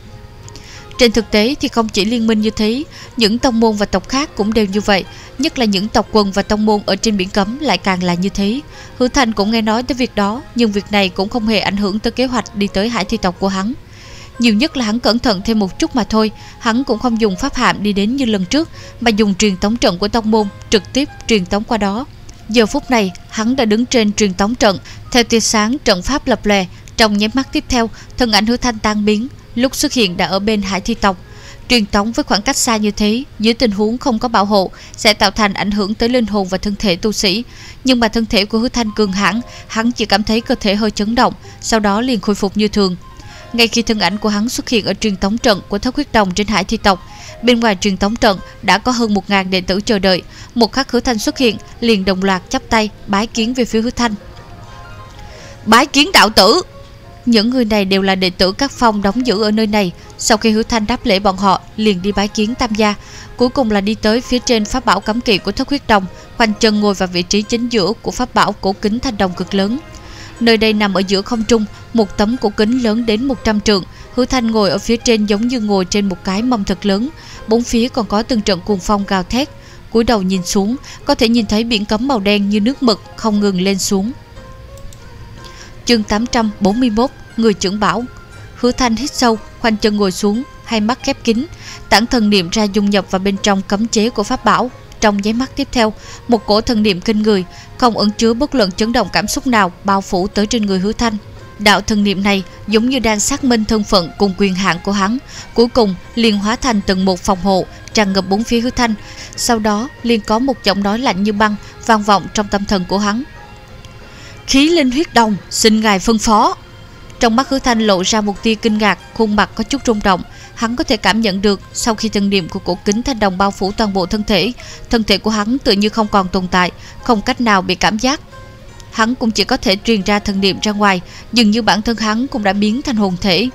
Trên thực tế thì không chỉ Liên minh như thế, những tông môn và tộc khác cũng đều như vậy, nhất là những tộc quần và tông môn ở trên biển cấm lại càng là như thế. Hứa Thanh cũng nghe nói tới việc đó, nhưng việc này cũng không hề ảnh hưởng tới kế hoạch đi tới Hải Thi tộc của hắn. Nhiều nhất là hắn cẩn thận thêm một chút mà thôi. Hắn cũng không dùng pháp hạm đi đến như lần trước, mà dùng truyền tống trận của tông môn trực tiếp truyền tống qua đó. Giờ phút này hắn đã đứng trên truyền tống trận, theo tia sáng trận pháp lập lòe. Trong nháy mắt tiếp theo, thân ảnh Hứa Thanh tan biến, lúc xuất hiện đã ở bên Hải Thi tộc. Truyền tống với khoảng cách xa như thế, dưới tình huống không có bảo hộ sẽ tạo thành ảnh hưởng tới linh hồn và thân thể tu sĩ. Nhưng mà thân thể của Hứa Thanh cường hãn, hắn chỉ cảm thấy cơ thể hơi chấn động, sau đó liền khôi phục như thường. Ngay khi thân ảnh của hắn xuất hiện ở truyền tống trận của Thất Huyết Đồng trên Hải Thi tộc, bên ngoài truyền tống trận đã có hơn 1000 đệ tử chờ đợi. Một khắc Hứa Thanh xuất hiện, liền đồng loạt chắp tay bái kiến về phía Hứa Thanh. Bái kiến đạo tử. Những người này đều là đệ tử các phong đóng giữ ở nơi này. Sau khi Hứa Thanh đáp lễ bọn họ, liền đi bái kiến Tam gia. Cuối cùng là đi tới phía trên pháp bảo cấm kỵ của Thất Huyết Đồng, khoanh chân ngồi vào vị trí chính giữa của pháp bảo cổ kính thanh đồng cực lớn. Nơi đây nằm ở giữa không trung, một tấm cổ kính lớn đến 100 trượng. Hứa Thanh ngồi ở phía trên giống như ngồi trên một cái mâm thật lớn, bốn phía còn có từng trận cuồng phong gào thét. Cúi đầu nhìn xuống, có thể nhìn thấy biển cấm màu đen như nước mực không ngừng lên xuống. Chương 841, người trưởng bảo. Hứa Thanh hít sâu, khoanh chân ngồi xuống, hai mắt khép kín, tản thần niệm ra dung nhập vào bên trong cấm chế của pháp bảo. Trong nháy mắt tiếp theo, một cổ thần niệm kinh người, không ẩn chứa bất luận chấn động cảm xúc nào bao phủ tới trên người Hứa Thanh. Đạo thần niệm này giống như đang xác minh thân phận cùng quyền hạn của hắn, cuối cùng liền hóa thành từng một phòng hộ tràn ngập bốn phía Hứa Thanh. Sau đó liền có một giọng nói lạnh như băng vang vọng trong tâm thần của hắn. Khí linh huyết đồng, xin ngài phân phó. Trong mắt Hứa Thanh lộ ra một tia kinh ngạc, khuôn mặt có chút rung động. Hắn có thể cảm nhận được sau khi thần niệm của cổ kính thanh đồng bao phủ toàn bộ thân thể của hắn tự như không còn tồn tại, không cách nào bị cảm giác. Hắn cũng chỉ có thể truyền ra thần niệm ra ngoài, dường như bản thân hắn cũng đã biến thành hồn thể.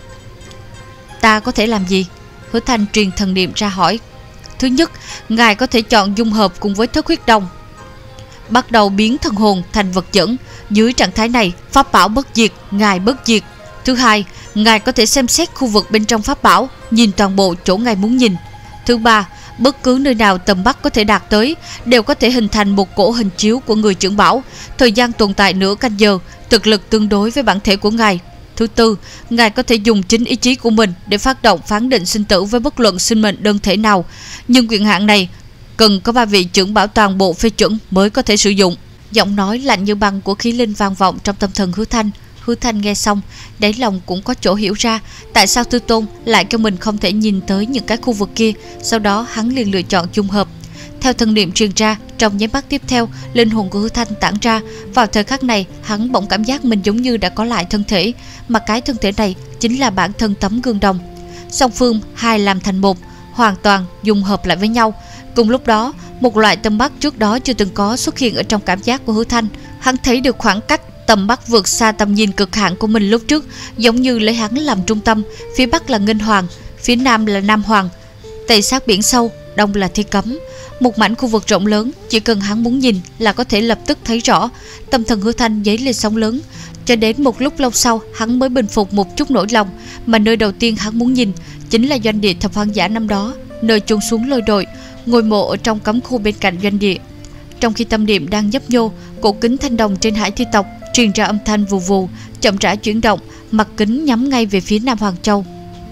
Ta có thể làm gì? Hứa Thanh truyền thần niệm ra hỏi. Thứ nhất, ngài có thể chọn dung hợp cùng với thức huyết đồng, bắt đầu biến thần hồn thành vật dẫn. Dưới trạng thái này, pháp bảo bất diệt, ngài bất diệt. Thứ hai, ngài có thể xem xét khu vực bên trong pháp bảo, nhìn toàn bộ chỗ ngài muốn nhìn. Thứ ba, bất cứ nơi nào tầm mắt có thể đạt tới đều có thể hình thành một cổ hình chiếu của người trưởng bảo, thời gian tồn tại nửa canh giờ, thực lực tương đối với bản thể của ngài. Thứ tư, ngài có thể dùng chính ý chí của mình để phát động phán định sinh tử với bất luận sinh mệnh đơn thể nào, nhưng quyền hạn này cần có 3 vị trưởng bảo toàn bộ phê chuẩn mới có thể sử dụng. Giọng nói lạnh như băng của khí linh vang vọng trong tâm thần Hứa Thanh. Hứa Thanh nghe xong, đáy lòng cũng có chỗ hiểu ra tại sao Tư Tôn lại kêu mình không thể nhìn tới những cái khu vực kia. Sau đó hắn liền lựa chọn dung hợp. Theo thần niệm truyền ra, trong nháy mắt tiếp theo, linh hồn của Hứa Thanh tản ra. Vào thời khắc này, hắn bỗng cảm giác mình giống như đã có lại thân thể, mà cái thân thể này chính là bản thân tấm gương đồng. Song phương hai làm thành một, hoàn toàn dung hợp lại với nhau. Cùng lúc đó, một loại tầm mắt trước đó chưa từng có xuất hiện ở trong cảm giác của Hứa Thanh. Hắn thấy được khoảng cách tầm mắt vượt xa tầm nhìn cực hạn của mình lúc trước, giống như lấy hắn làm trung tâm, phía bắc là Nghênh Hoàng, phía nam là Nam Hoàng, tây sát biển sâu, đông là Thi Cấm. Một mảnh khu vực rộng lớn, chỉ cần hắn muốn nhìn là có thể lập tức thấy rõ. Tâm thần Hứa Thanh dấy lên sóng lớn, cho đến một lúc lâu sau hắn mới bình phục một chút nỗi lòng. Mà nơi đầu tiên hắn muốn nhìn chính là doanh địa thập hoang dã năm đó, nơi chôn xuống lôi đội, ngôi mộ ở trong cấm khu bên cạnh doanh địa. Trong khi tâm niệm đang nhấp nhô, cổ kính thanh đồng trên hải thi tộc truyền ra âm thanh vù vù, chậm rãi chuyển động, mặt kính nhắm ngay về phía Nam Hoàng Châu.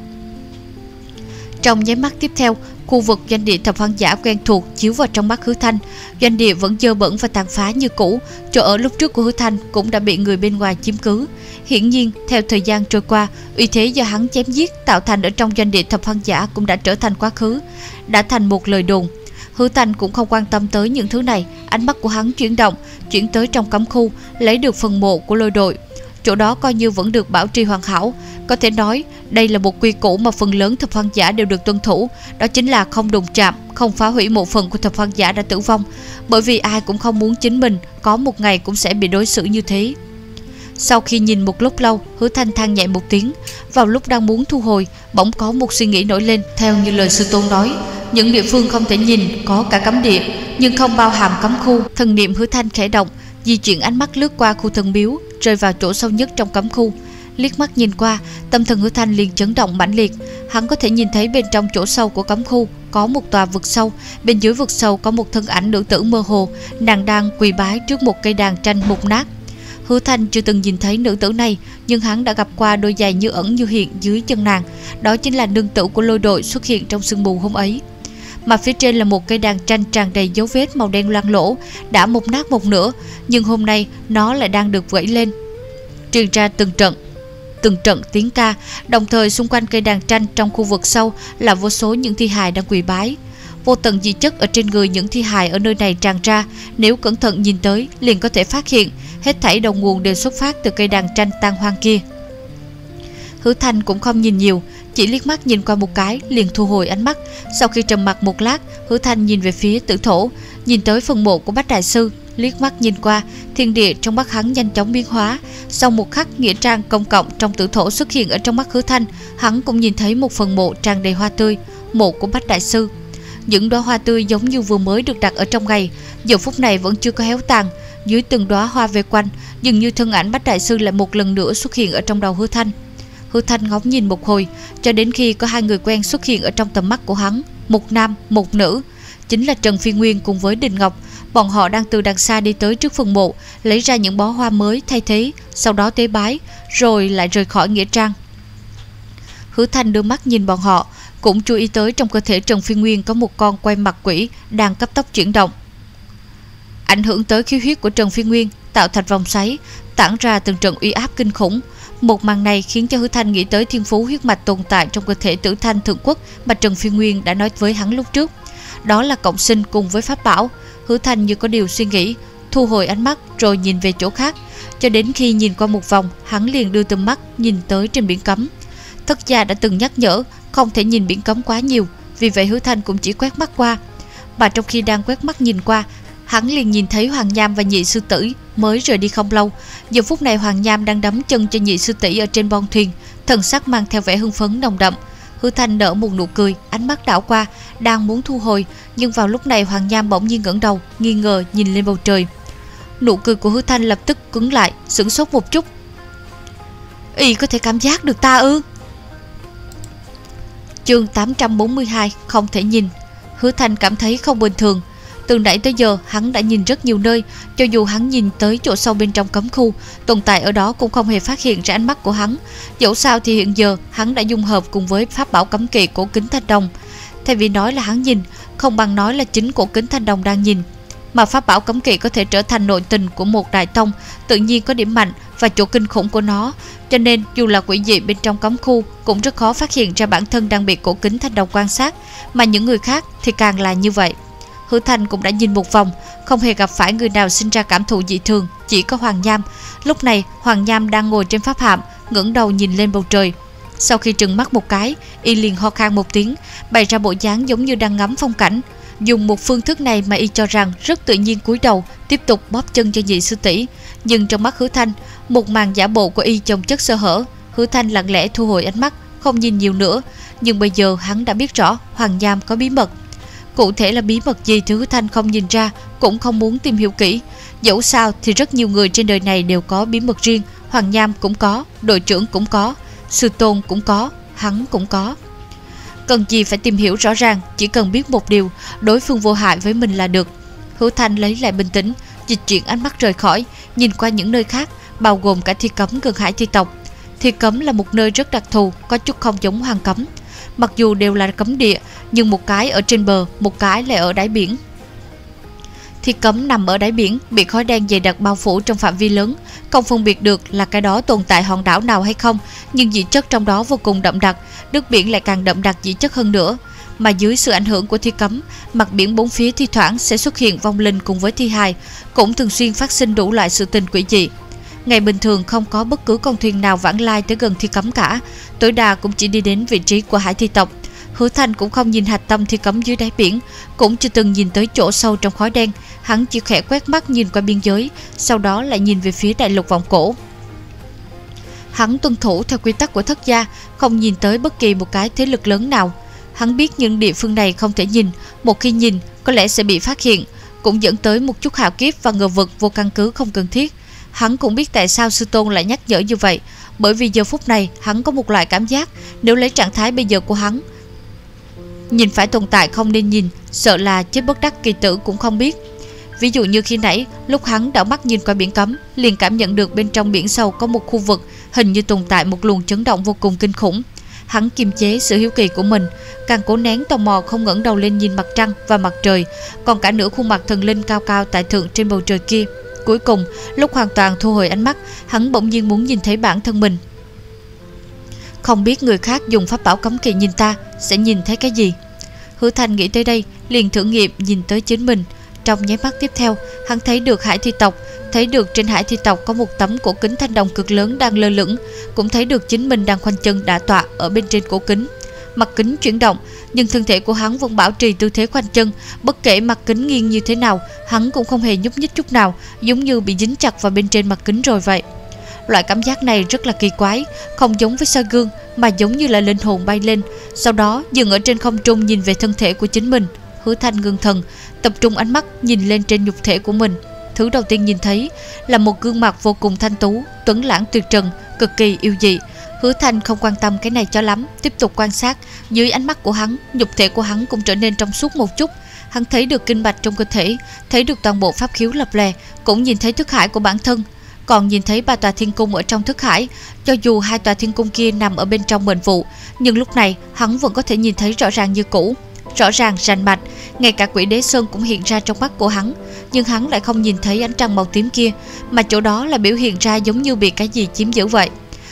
Trong nháy mắt tiếp theo, khu vực doanh địa thập hoang dã quen thuộc chiếu vào trong mắt Hứa Thanh. Doanh địa vẫn dơ bẩn và tàn phá như cũ, chỗ ở lúc trước của Hứa Thanh cũng đã bị người bên ngoài chiếm cứ. Hiển nhiên, theo thời gian trôi qua, uy thế do hắn chém giết tạo thành ở trong doanh địa thập hoang dã cũng đã trở thành quá khứ, đã thành một lời đồn. Hứa Thanh cũng không quan tâm tới những thứ này, ánh mắt của hắn chuyển động, chuyển tới trong cấm khu, lấy được phần mộ của lôi đội. Chỗ đó coi như vẫn được bảo trì hoàn hảo. Có thể nói đây là một quy củ mà phần lớn thập hoang dã đều được tuân thủ, đó chính là không đụng chạm, không phá hủy mộ phần của thập hoang dã đã tử vong, bởi vì ai cũng không muốn chính mình có một ngày cũng sẽ bị đối xử như thế. Sau khi nhìn một lúc lâu, Hứa Thanh than nhẹ một tiếng. Vào lúc đang muốn thu hồi, bỗng có một suy nghĩ nổi lên. Theo như lời sư tôn nói, những địa phương không thể nhìn có cả cấm địa, nhưng không bao hàm cấm khu. Thần niệm Hứa Thanh khẽ động, di chuyển ánh mắt lướt qua khu thần miếu, rơi vào chỗ sâu nhất trong cấm khu. Liếc mắt nhìn qua, tâm thần Hứa Thanh liền chấn động mãnh liệt. Hắn có thể nhìn thấy bên trong chỗ sâu của cấm khu có một tòa vực sâu, bên dưới vực sâu có một thân ảnh nữ tử mơ hồ, nàng đang quỳ bái trước một cây đàn tranh mục nát. Hứa Thanh chưa từng nhìn thấy nữ tử này, nhưng hắn đã gặp qua đôi giày như ẩn như hiện dưới chân nàng. Đó chính là nương tử của lôi đội xuất hiện trong sương mù hôm ấy. Mà phía trên là một cây đàn tranh tràn đầy dấu vết màu đen loang lỗ, đã mục nát một nửa, nhưng hôm nay nó lại đang được vẫy lên, truyền ra từng trận tiếng ca. Đồng thời xung quanh cây đàn tranh trong khu vực sâu là vô số những thi hài đang quỳ bái. Vô tận dị chất ở trên người những thi hài ở nơi này tràn ra, nếu cẩn thận nhìn tới liền có thể phát hiện hết thảy đầu nguồn đều xuất phát từ cây đàn tranh tan hoang kia. Hứa Thanh cũng không nhìn nhiều, chỉ liếc mắt nhìn qua một cái liền thu hồi ánh mắt. Sau khi trầm mặc một lát, Hứa Thanh nhìn về phía Tử Thổ, nhìn tới phần mộ của Bách Đại Sư. Liếc mắt nhìn qua, thiên địa trong mắt hắn nhanh chóng biến hóa. Sau một khắc, nghĩa trang công cộng trong Tử Thổ xuất hiện ở trong mắt Hứa Thanh. Hắn cũng nhìn thấy một phần mộ tràn đầy hoa tươi, mộ của Bách Đại Sư. Những đóa hoa tươi giống như vừa mới được đặt ở trong ngày, giờ phút này vẫn chưa có héo tàn. Dưới từng đóa hoa vây quanh, dường như thân ảnh Bách Đại Sư lại một lần nữa xuất hiện ở trong đầu Hứa Thanh. Hứa Thanh ngóng nhìn một hồi, cho đến khi có hai người quen xuất hiện ở trong tầm mắt của hắn, một nam, một nữ, chính là Trần Phi Nguyên cùng với Đình Ngọc. Bọn họ đang từ đằng xa đi tới trước phần mộ, lấy ra những bó hoa mới thay thế, sau đó tế bái, rồi lại rời khỏi nghĩa trang. Hứa Thanh đưa mắt nhìn bọn họ, cũng chú ý tới trong cơ thể Trần Phi Nguyên có một con quay mặt quỷ đang cấp tốc chuyển động, ảnh hưởng tới khí huyết của Trần Phi Nguyên, tạo thành vòng xoáy, tản ra từng trận uy áp kinh khủng. Một màn này khiến cho Hứa Thanh nghĩ tới thiên phú huyết mạch tồn tại trong cơ thể Tử Thanh Thượng Quốc mà Trần Phi Nguyên đã nói với hắn lúc trước. Đó là cộng sinh cùng với pháp bảo. Hứa Thanh như có điều suy nghĩ, thu hồi ánh mắt rồi nhìn về chỗ khác. Cho đến khi nhìn qua một vòng, hắn liền đưa tầm mắt nhìn tới trên biển cấm. Thất gia đã từng nhắc nhở không thể nhìn biển cấm quá nhiều, vì vậy Hứa Thanh cũng chỉ quét mắt qua. Mà trong khi đang quét mắt nhìn qua, hắn liền nhìn thấy Hoàng Nham và Nhị sư tử mới rời đi không lâu. Giờ phút này Hoàng Nham đang đấm chân cho Nhị sư tỷ ở trên bon thuyền, thần sắc mang theo vẻ hưng phấn nồng đậm. Hứa Thanh nở một nụ cười, ánh mắt đảo qua, đang muốn thu hồi, nhưng vào lúc này Hoàng Nham bỗng nhiên ngẩng đầu, nghi ngờ nhìn lên bầu trời. Nụ cười của Hứa Thanh lập tức cứng lại, sửng sốt một chút. Y có thể cảm giác được ta ư? Chương 842 không thể nhìn. Hứa Thanh cảm thấy không bình thường. Từ nãy tới giờ hắn đã nhìn rất nhiều nơi, cho dù hắn nhìn tới chỗ sâu bên trong cấm khu, tồn tại ở đó cũng không hề phát hiện ra ánh mắt của hắn. Dẫu sao thì hiện giờ hắn đã dung hợp cùng với pháp bảo cấm kỵ cổ kính thanh đồng. Thay vì nói là hắn nhìn, không bằng nói là chính cổ kính thanh đồng đang nhìn. Mà pháp bảo cấm kỵ có thể trở thành nội tình của một đại tông, tự nhiên có điểm mạnh và chỗ kinh khủng của nó, cho nên dù là quỷ dị bên trong cấm khu cũng rất khó phát hiện ra bản thân đang bị cổ kính thanh đồng quan sát, mà những người khác thì càng là như vậy. Hứa Thanh cũng đã nhìn một vòng, không hề gặp phải người nào sinh ra cảm thụ dị thường, chỉ có Hoàng Nham. Lúc này Hoàng Nham đang ngồi trên pháp hạm, ngẩng đầu nhìn lên bầu trời. Sau khi trừng mắt một cái, y liền ho khan một tiếng, bày ra bộ dáng giống như đang ngắm phong cảnh. Dùng một phương thức này mà y cho rằng rất tự nhiên, cúi đầu tiếp tục bóp chân cho Nhị sư tỷ. Nhưng trong mắt Hứa Thanh, một màn giả bộ của y chồng chất sơ hở. Hứa Thanh lặng lẽ thu hồi ánh mắt, không nhìn nhiều nữa. Nhưng bây giờ hắn đã biết rõ Hoàng Nham có bí mật. Cụ thể là bí mật gì thì Hứa Thanh không nhìn ra, cũng không muốn tìm hiểu kỹ. Dẫu sao thì rất nhiều người trên đời này đều có bí mật riêng. Hoàng Nham cũng có, đội trưởng cũng có, sư tôn cũng có, hắn cũng có. Cần gì phải tìm hiểu rõ ràng, chỉ cần biết một điều, đối phương vô hại với mình là được. Hứa Thanh lấy lại bình tĩnh, dịch chuyển ánh mắt rời khỏi, nhìn qua những nơi khác, bao gồm cả Thi Cấm gần Hải Thi Tộc. Thi Cấm là một nơi rất đặc thù, có chút không giống Hoàng Cấm. Mặc dù đều là cấm địa, nhưng một cái ở trên bờ, một cái lại ở đáy biển. Thi Cấm nằm ở đáy biển, bị khói đen dày đặc bao phủ trong phạm vi lớn, không phân biệt được là cái đó tồn tại hòn đảo nào hay không, nhưng dị chất trong đó vô cùng đậm đặc, nước biển lại càng đậm đặc dị chất hơn nữa. Mà dưới sự ảnh hưởng của Thi Cấm, mặt biển bốn phía thi thoảng sẽ xuất hiện vong linh cùng với thi hài, cũng thường xuyên phát sinh đủ loại sự tình quỷ dị. Ngày bình thường không có bất cứ con thuyền nào vãng lai tới gần Thi Cấm cả, tối đa cũng chỉ đi đến vị trí của Hải Thi Tộc. Hứa Thanh cũng không nhìn hạch tâm Thi Cấm dưới đáy biển, cũng chưa từng nhìn tới chỗ sâu trong khói đen. Hắn chỉ khẽ quét mắt nhìn qua biên giới, sau đó lại nhìn về phía đại lục vọng cổ. Hắn tuân thủ theo quy tắc của Thất gia, không nhìn tới bất kỳ một cái thế lực lớn nào. Hắn biết những địa phương này không thể nhìn, một khi nhìn có lẽ sẽ bị phát hiện, cũng dẫn tới một chút hạo kiếp và ngờ vực vô căn cứ không cần thiết. Hắn cũng biết tại sao sư tôn lại nhắc nhở như vậy, bởi vì giờ phút này hắn có một loại cảm giác, nếu lấy trạng thái bây giờ của hắn, nhìn phải tồn tại không nên nhìn, sợ là chết bất đắc kỳ tử cũng không biết. Ví dụ như khi nãy, lúc hắn đảo mắt nhìn qua biển cấm, liền cảm nhận được bên trong biển sâu có một khu vực hình như tồn tại một luồng chấn động vô cùng kinh khủng. Hắn kiềm chế sự hiếu kỳ của mình, càng cố nén tò mò không ngẩng đầu lên nhìn mặt trăng và mặt trời, còn cả nửa khuôn mặt thần linh cao cao tại thượng trên bầu trời kia. Cuối cùng, lúc hoàn toàn thu hồi ánh mắt, hắn bỗng nhiên muốn nhìn thấy bản thân mình. Không biết người khác dùng pháp bảo cấm kỵ nhìn ta sẽ nhìn thấy cái gì. Hứa Thanh nghĩ tới đây, liền thử nghiệm nhìn tới chính mình. Trong nháy mắt tiếp theo, hắn thấy được Hải Thi Tộc, thấy được trên Hải Thi Tộc có một tấm cổ kính thanh đồng cực lớn đang lơ lửng, cũng thấy được chính mình đang khoanh chân đả tọa ở bên trên cổ kính. Mặt kính chuyển động, nhưng thân thể của hắn vẫn bảo trì tư thế khoanh chân, bất kể mặt kính nghiêng như thế nào, hắn cũng không hề nhúc nhích chút nào, giống như bị dính chặt vào bên trên mặt kính rồi vậy. Loại cảm giác này rất là kỳ quái, không giống với soi gương mà giống như là linh hồn bay lên, sau đó dừng ở trên không trung nhìn về thân thể của chính mình. Hứa Thanh ngưng thần, tập trung ánh mắt nhìn lên trên nhục thể của mình. Thứ đầu tiên nhìn thấy là một gương mặt vô cùng thanh tú, tuấn lãng tuyệt trần, cực kỳ yêu dị. Hứa Thanh không quan tâm cái này cho lắm, tiếp tục quan sát. Dưới ánh mắt của hắn, nhục thể của hắn cũng trở nên trong suốt một chút. Hắn thấy được kinh mạch trong cơ thể, thấy được toàn bộ pháp khiếu lập lè, cũng nhìn thấy thức hải của bản thân, còn nhìn thấy 3 tòa thiên cung ở trong thức hải. Cho dù 2 tòa thiên cung kia nằm ở bên trong mệnh vụ, nhưng lúc này hắn vẫn có thể nhìn thấy rõ ràng như cũ, rõ ràng rành mạch. Ngay cả Quỷ Đế Sơn cũng hiện ra trong mắt của hắn, nhưng hắn lại không nhìn thấy ánh trăng màu tím kia, mà chỗ đó là biểu hiện ra giống như bị cái gì chiếm giữ vậy.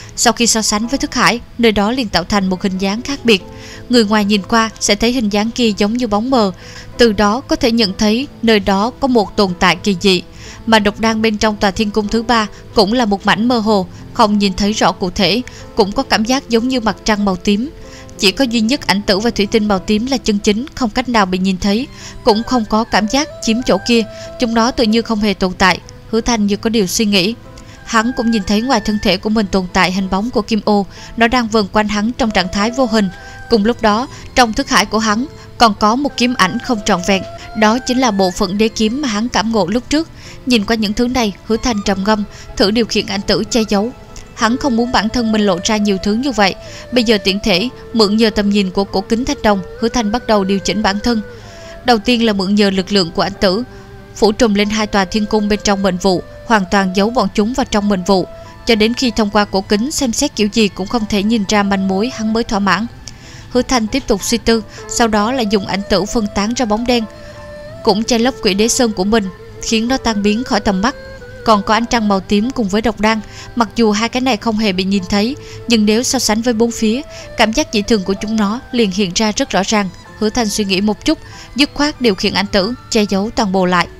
Sau khi so sánh với thức hải, nơi đó liền tạo thành một hình dáng khác biệt. Người ngoài nhìn qua sẽ thấy hình dáng kia giống như bóng mờ, từ đó có thể nhận thấy nơi đó có một tồn tại kỳ dị. Mà độc đan bên trong tòa thiên cung thứ 3 cũng là một mảnh mơ hồ, không nhìn thấy rõ cụ thể, cũng có cảm giác giống như mặt trăng màu tím. Chỉ có duy nhất ảnh tử và thủy tinh màu tím là chân chính, không cách nào bị nhìn thấy, cũng không có cảm giác chiếm chỗ kia, chúng nó tự như không hề tồn tại. Hứa Thanh như có điều suy nghĩ. Hắn cũng nhìn thấy ngoài thân thể của mình tồn tại hình bóng của Kim Ô, nó đang vần quanh hắn trong trạng thái vô hình. Cùng lúc đó, trong thức hải của hắn còn có một kiếm ảnh không trọn vẹn, đó chính là bộ phận đế kiếm mà hắn cảm ngộ lúc trước. Nhìn qua những thứ này, Hứa Thanh trầm ngâm, thử điều khiển ảnh tử che giấu. Hắn không muốn bản thân mình lộ ra nhiều thứ như vậy. Bây giờ tiện thể mượn nhờ tầm nhìn của cổ kính thanh đồng, Hứa Thanh bắt đầu điều chỉnh bản thân. Đầu tiên là mượn nhờ lực lượng của ảnh tử, phủ trùm lên 2 tòa thiên cung bên trong mệnh vụ, hoàn toàn giấu bọn chúng vào trong mệnh vụ, cho đến khi thông qua cổ kính xem xét kiểu gì cũng không thể nhìn ra manh mối, hắn mới thỏa mãn. Hứa Thanh tiếp tục suy tư, sau đó là dùng ảnh tử phân tán ra bóng đen, cũng che lấp quỷ đế sơn của mình, khiến nó tan biến khỏi tầm mắt. Còn có ánh trăng màu tím cùng với độc đan, mặc dù hai cái này không hề bị nhìn thấy, nhưng nếu so sánh với bốn phía, cảm giác dị thường của chúng nó liền hiện ra rất rõ ràng. Hứa Thanh suy nghĩ một chút, dứt khoát điều khiển ảnh tử che giấu toàn bộ lại.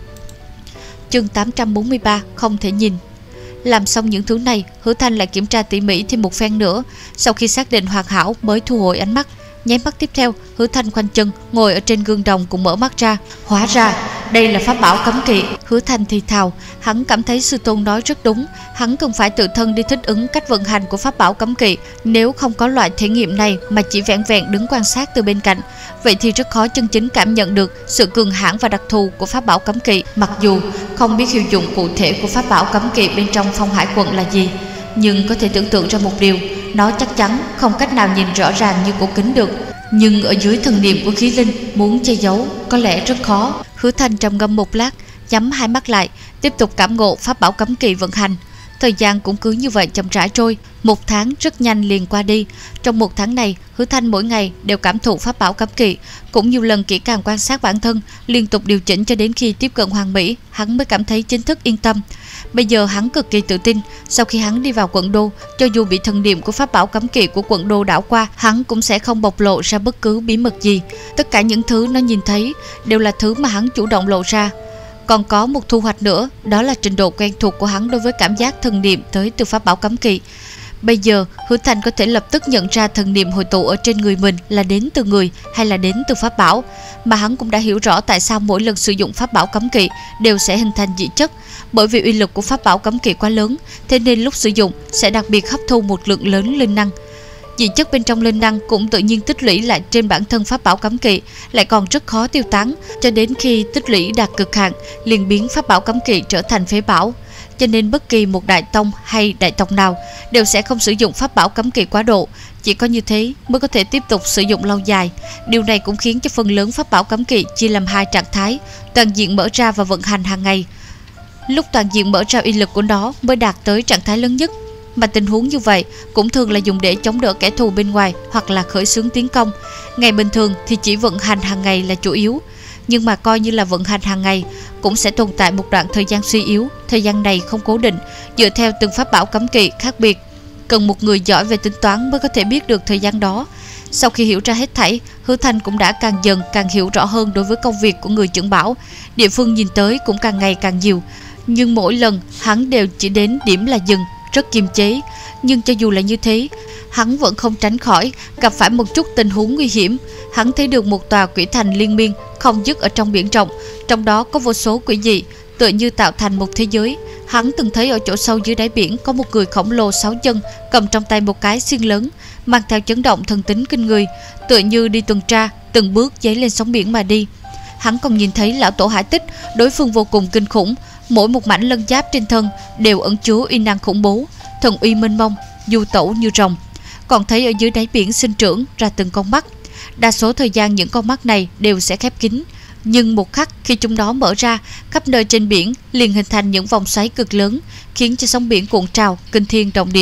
Chương 843 không thể nhìn. Làm xong những thứ này, Hứa Thanh lại kiểm tra tỉ mỉ thêm một phen nữa. Sau khi xác định hoàn hảo mới thu hồi ánh mắt. Nháy mắt tiếp theo, Hứa Thanh khoanh chân ngồi ở trên gương đồng cũng mở mắt ra. Hóa ra đây là pháp bảo cấm kỵ. Hứa Thanh thì thào, hắn cảm thấy sư tôn nói rất đúng, hắn cần phải tự thân đi thích ứng cách vận hành của pháp bảo cấm kỵ. Nếu không có loại thể nghiệm này mà chỉ vẹn vẹn đứng quan sát từ bên cạnh, vậy thì rất khó chân chính cảm nhận được sự cường hãn và đặc thù của pháp bảo cấm kỵ. Mặc dù không biết hiệu dụng cụ thể của pháp bảo cấm kỵ bên trong Phong Hải quận là gì, nhưng có thể tưởng tượng ra một điều, nó chắc chắn không cách nào nhìn rõ ràng như cổ kính được. Nhưng ở dưới thần niệm của khí linh, muốn che giấu có lẽ rất khó. Hứa Thanh trầm ngâm một lát, nhắm hai mắt lại, tiếp tục cảm ngộ pháp bảo cấm kỵ vận hành. Thời gian cũng cứ như vậy chậm rãi trôi. 1 tháng rất nhanh liền qua đi. Trong 1 tháng này, Hứa Thanh mỗi ngày đều cảm thụ pháp bảo cấm kỵ, cũng nhiều lần kỹ càng quan sát bản thân, liên tục điều chỉnh cho đến khi tiếp cận hoàn mỹ, hắn mới cảm thấy chính thức yên tâm. Bây giờ hắn cực kỳ tự tin, sau khi hắn đi vào quận đô, cho dù bị thần niệm của pháp bảo cấm kỵ của quận đô đảo qua, hắn cũng sẽ không bộc lộ ra bất cứ bí mật gì. Tất cả những thứ nó nhìn thấy đều là thứ mà hắn chủ động lộ ra. Còn có một thu hoạch nữa, đó là trình độ quen thuộc của hắn đối với cảm giác thần niệm tới từ pháp bảo cấm kỵ. Bây giờ, Hứa Thanh có thể lập tức nhận ra thần niệm hội tụ ở trên người mình là đến từ người hay là đến từ pháp bảo, mà hắn cũng đã hiểu rõ tại sao mỗi lần sử dụng pháp bảo cấm kỵ đều sẽ hình thành dị chất. Bởi vì uy lực của pháp bảo cấm kỵ quá lớn, thế nên lúc sử dụng sẽ đặc biệt hấp thu một lượng lớn linh năng. Dị chất bên trong linh năng cũng tự nhiên tích lũy lại trên bản thân pháp bảo cấm kỵ, lại còn rất khó tiêu tán, cho đến khi tích lũy đạt cực hạn liền biến pháp bảo cấm kỵ trở thành phế bảo. Cho nên bất kỳ một đại tông hay đại tộc nào đều sẽ không sử dụng pháp bảo cấm kỵ quá độ, chỉ có như thế mới có thể tiếp tục sử dụng lâu dài. Điều này cũng khiến cho phần lớn pháp bảo cấm kỵ chia làm 2 trạng thái, toàn diện mở ra và vận hành hàng ngày. Lúc toàn diện mở ra uy lực của nó mới đạt tới trạng thái lớn nhất, mà tình huống như vậy cũng thường là dùng để chống đỡ kẻ thù bên ngoài hoặc là khởi xướng tiến công. Ngày bình thường thì chỉ vận hành hàng ngày là chủ yếu, nhưng mà coi như là vận hành hàng ngày cũng sẽ tồn tại một đoạn thời gian suy yếu. Thời gian này không cố định, dựa theo từng pháp bảo cấm kỵ khác biệt, cần một người giỏi về tính toán mới có thể biết được thời gian đó. Sau khi hiểu ra hết thảy, Hứa Thanh cũng đã càng dần càng hiểu rõ hơn đối với công việc của người trưởng bảo. Địa phương nhìn tới cũng càng ngày càng nhiều, nhưng mỗi lần hắn đều chỉ đến điểm là dừng, rất kiềm chế. Nhưng cho dù là như thế, hắn vẫn không tránh khỏi gặp phải một chút tình huống nguy hiểm. Hắn thấy được một tòa quỷ thành liên miên không dứt ở trong biển rộng, trong đó có vô số quỷ dị, tựa như tạo thành một thế giới. Hắn từng thấy ở chỗ sâu dưới đáy biển có một người khổng lồ 6 chân, cầm trong tay một cái xiên lớn, mang theo chấn động thần tính kinh người, tựa như đi tuần tra, từng bước dấy lên sóng biển mà đi. Hắn còn nhìn thấy lão tổ hải tích, đối phương vô cùng kinh khủng, mỗi một mảnh lân giáp trên thân đều ẩn chứa uy năng khủng bố, thần uy mênh mông, du tẩu như rồng. Còn thấy ở dưới đáy biển sinh trưởng ra từng con mắt. Đa số thời gian những con mắt này đều sẽ khép kín, nhưng một khắc khi chúng nó mở ra, khắp nơi trên biển liền hình thành những vòng xoáy cực lớn, khiến cho sóng biển cuộn trào, kinh thiên động địa.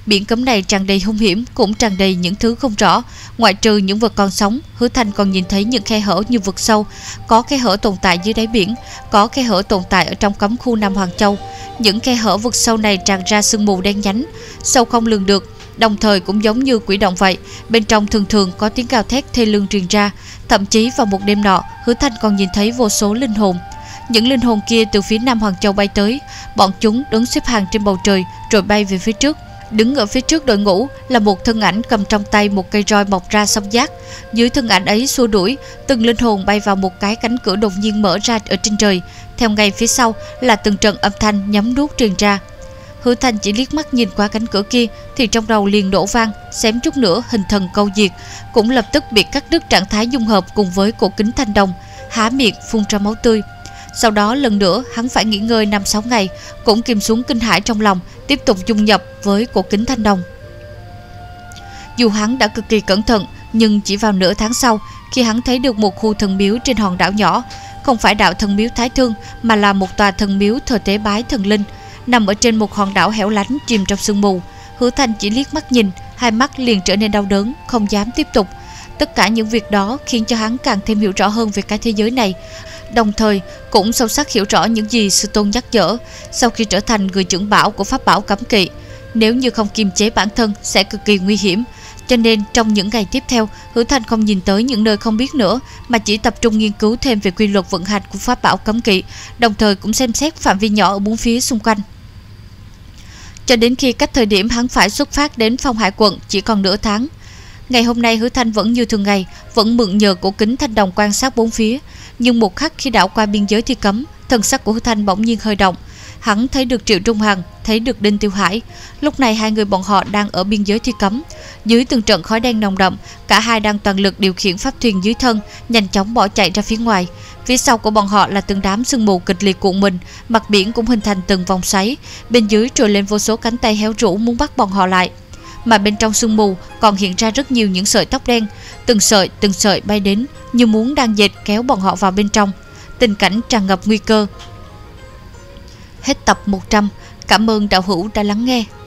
Biển cấm này tràn đầy hung hiểm, cũng tràn đầy những thứ không rõ. Ngoại trừ những vật còn sống, Hứa Thanh còn nhìn thấy những khe hở như vực sâu. Có khe hở tồn tại dưới đáy biển, có khe hở tồn tại ở trong cấm khu Nam Hoàng Châu. Những khe hở vực sâu này tràn ra sương mù đen nhánh, sâu không lường được, đồng thời cũng giống như quỷ động vậy. Bên trong thường thường có tiếng gào thét thê lương truyền ra. Thậm chí vào một đêm nọ, Hứa Thanh còn nhìn thấy vô số linh hồn. Những linh hồn kia từ phía Nam Hoàng Châu bay tới, bọn chúng đứng xếp hàng trên bầu trời rồi bay về phía trước. Đứng ở phía trước đội ngũ là một thân ảnh cầm trong tay một cây roi mọc ra song giác. Dưới thân ảnh ấy xua đuổi, từng linh hồn bay vào một cái cánh cửa đột nhiên mở ra ở trên trời. Theo ngay phía sau là từng trận âm thanh nhấm nuốt truyền ra. Hứa Thanh chỉ liếc mắt nhìn qua cánh cửa kia thì trong đầu liền nổ vang, xém chút nữa hình thần câu diệt, cũng lập tức bị cắt đứt trạng thái dung hợp cùng với cổ kính thanh đồng, há miệng phun ra máu tươi. Sau đó lần nữa hắn phải nghỉ ngơi 5-6 ngày, cũng kìm xuống kinh hãi trong lòng, tiếp tục dung nhập với cổ kính thanh đồng. Dù hắn đã cực kỳ cẩn thận, nhưng chỉ vào nửa tháng sau, khi hắn thấy được một khu thần miếu trên hòn đảo nhỏ, không phải đạo thần miếu Thái Thương mà là một tòa thần miếu thờ tế bái thần linh, nằm ở trên một hòn đảo hẻo lánh chìm trong sương mù. Hứa Thanh chỉ liếc mắt nhìn, hai mắt liền trở nên đau đớn, không dám tiếp tục. Tất cả những việc đó khiến cho hắn càng thêm hiểu rõ hơn về cái thế giới này, đồng thời cũng sâu sắc hiểu rõ những gì sư tôn nhắc nhở sau khi trở thành người trưởng bảo của pháp bảo cấm kỵ. Nếu như không kiềm chế bản thân sẽ cực kỳ nguy hiểm. Cho nên trong những ngày tiếp theo, Hứa Thanh không nhìn tới những nơi không biết nữa, mà chỉ tập trung nghiên cứu thêm về quy luật vận hành của pháp bảo cấm kỵ, đồng thời cũng xem xét phạm vi nhỏ ở bốn phía xung quanh. Cho đến khi cách thời điểm hắn phải xuất phát đến Phong Hải quận chỉ còn nửa tháng. Ngày hôm nay Hứa Thanh vẫn như thường ngày, vẫn mượn nhờ cổ kính thanh đồng quan sát bốn phía. Nhưng một khắc khi đảo qua biên giới thi cấm, thần sắc của Hứa Thanh bỗng nhiên hơi động. Hắn thấy được Triệu Trung Hằng, thấy được Đinh Tiêu Hải. Lúc này hai người bọn họ đang ở biên giới thi cấm. Dưới từng trận khói đen nồng đậm, cả hai đang toàn lực điều khiển pháp thuyền dưới thân, nhanh chóng bỏ chạy ra phía ngoài. Phía sau của bọn họ là từng đám sương mù kịch liệt cuộn mình, mặt biển cũng hình thành từng vòng xoáy. Bên dưới trồi lên vô số cánh tay héo rũ muốn bắt bọn họ lại. Mà bên trong sương mù còn hiện ra rất nhiều những sợi tóc đen, từng sợi bay đến như muốn đang dệt kéo bọn họ vào bên trong. Tình cảnh tràn ngập nguy cơ. Hết tập 100. Cảm ơn đạo hữu đã lắng nghe.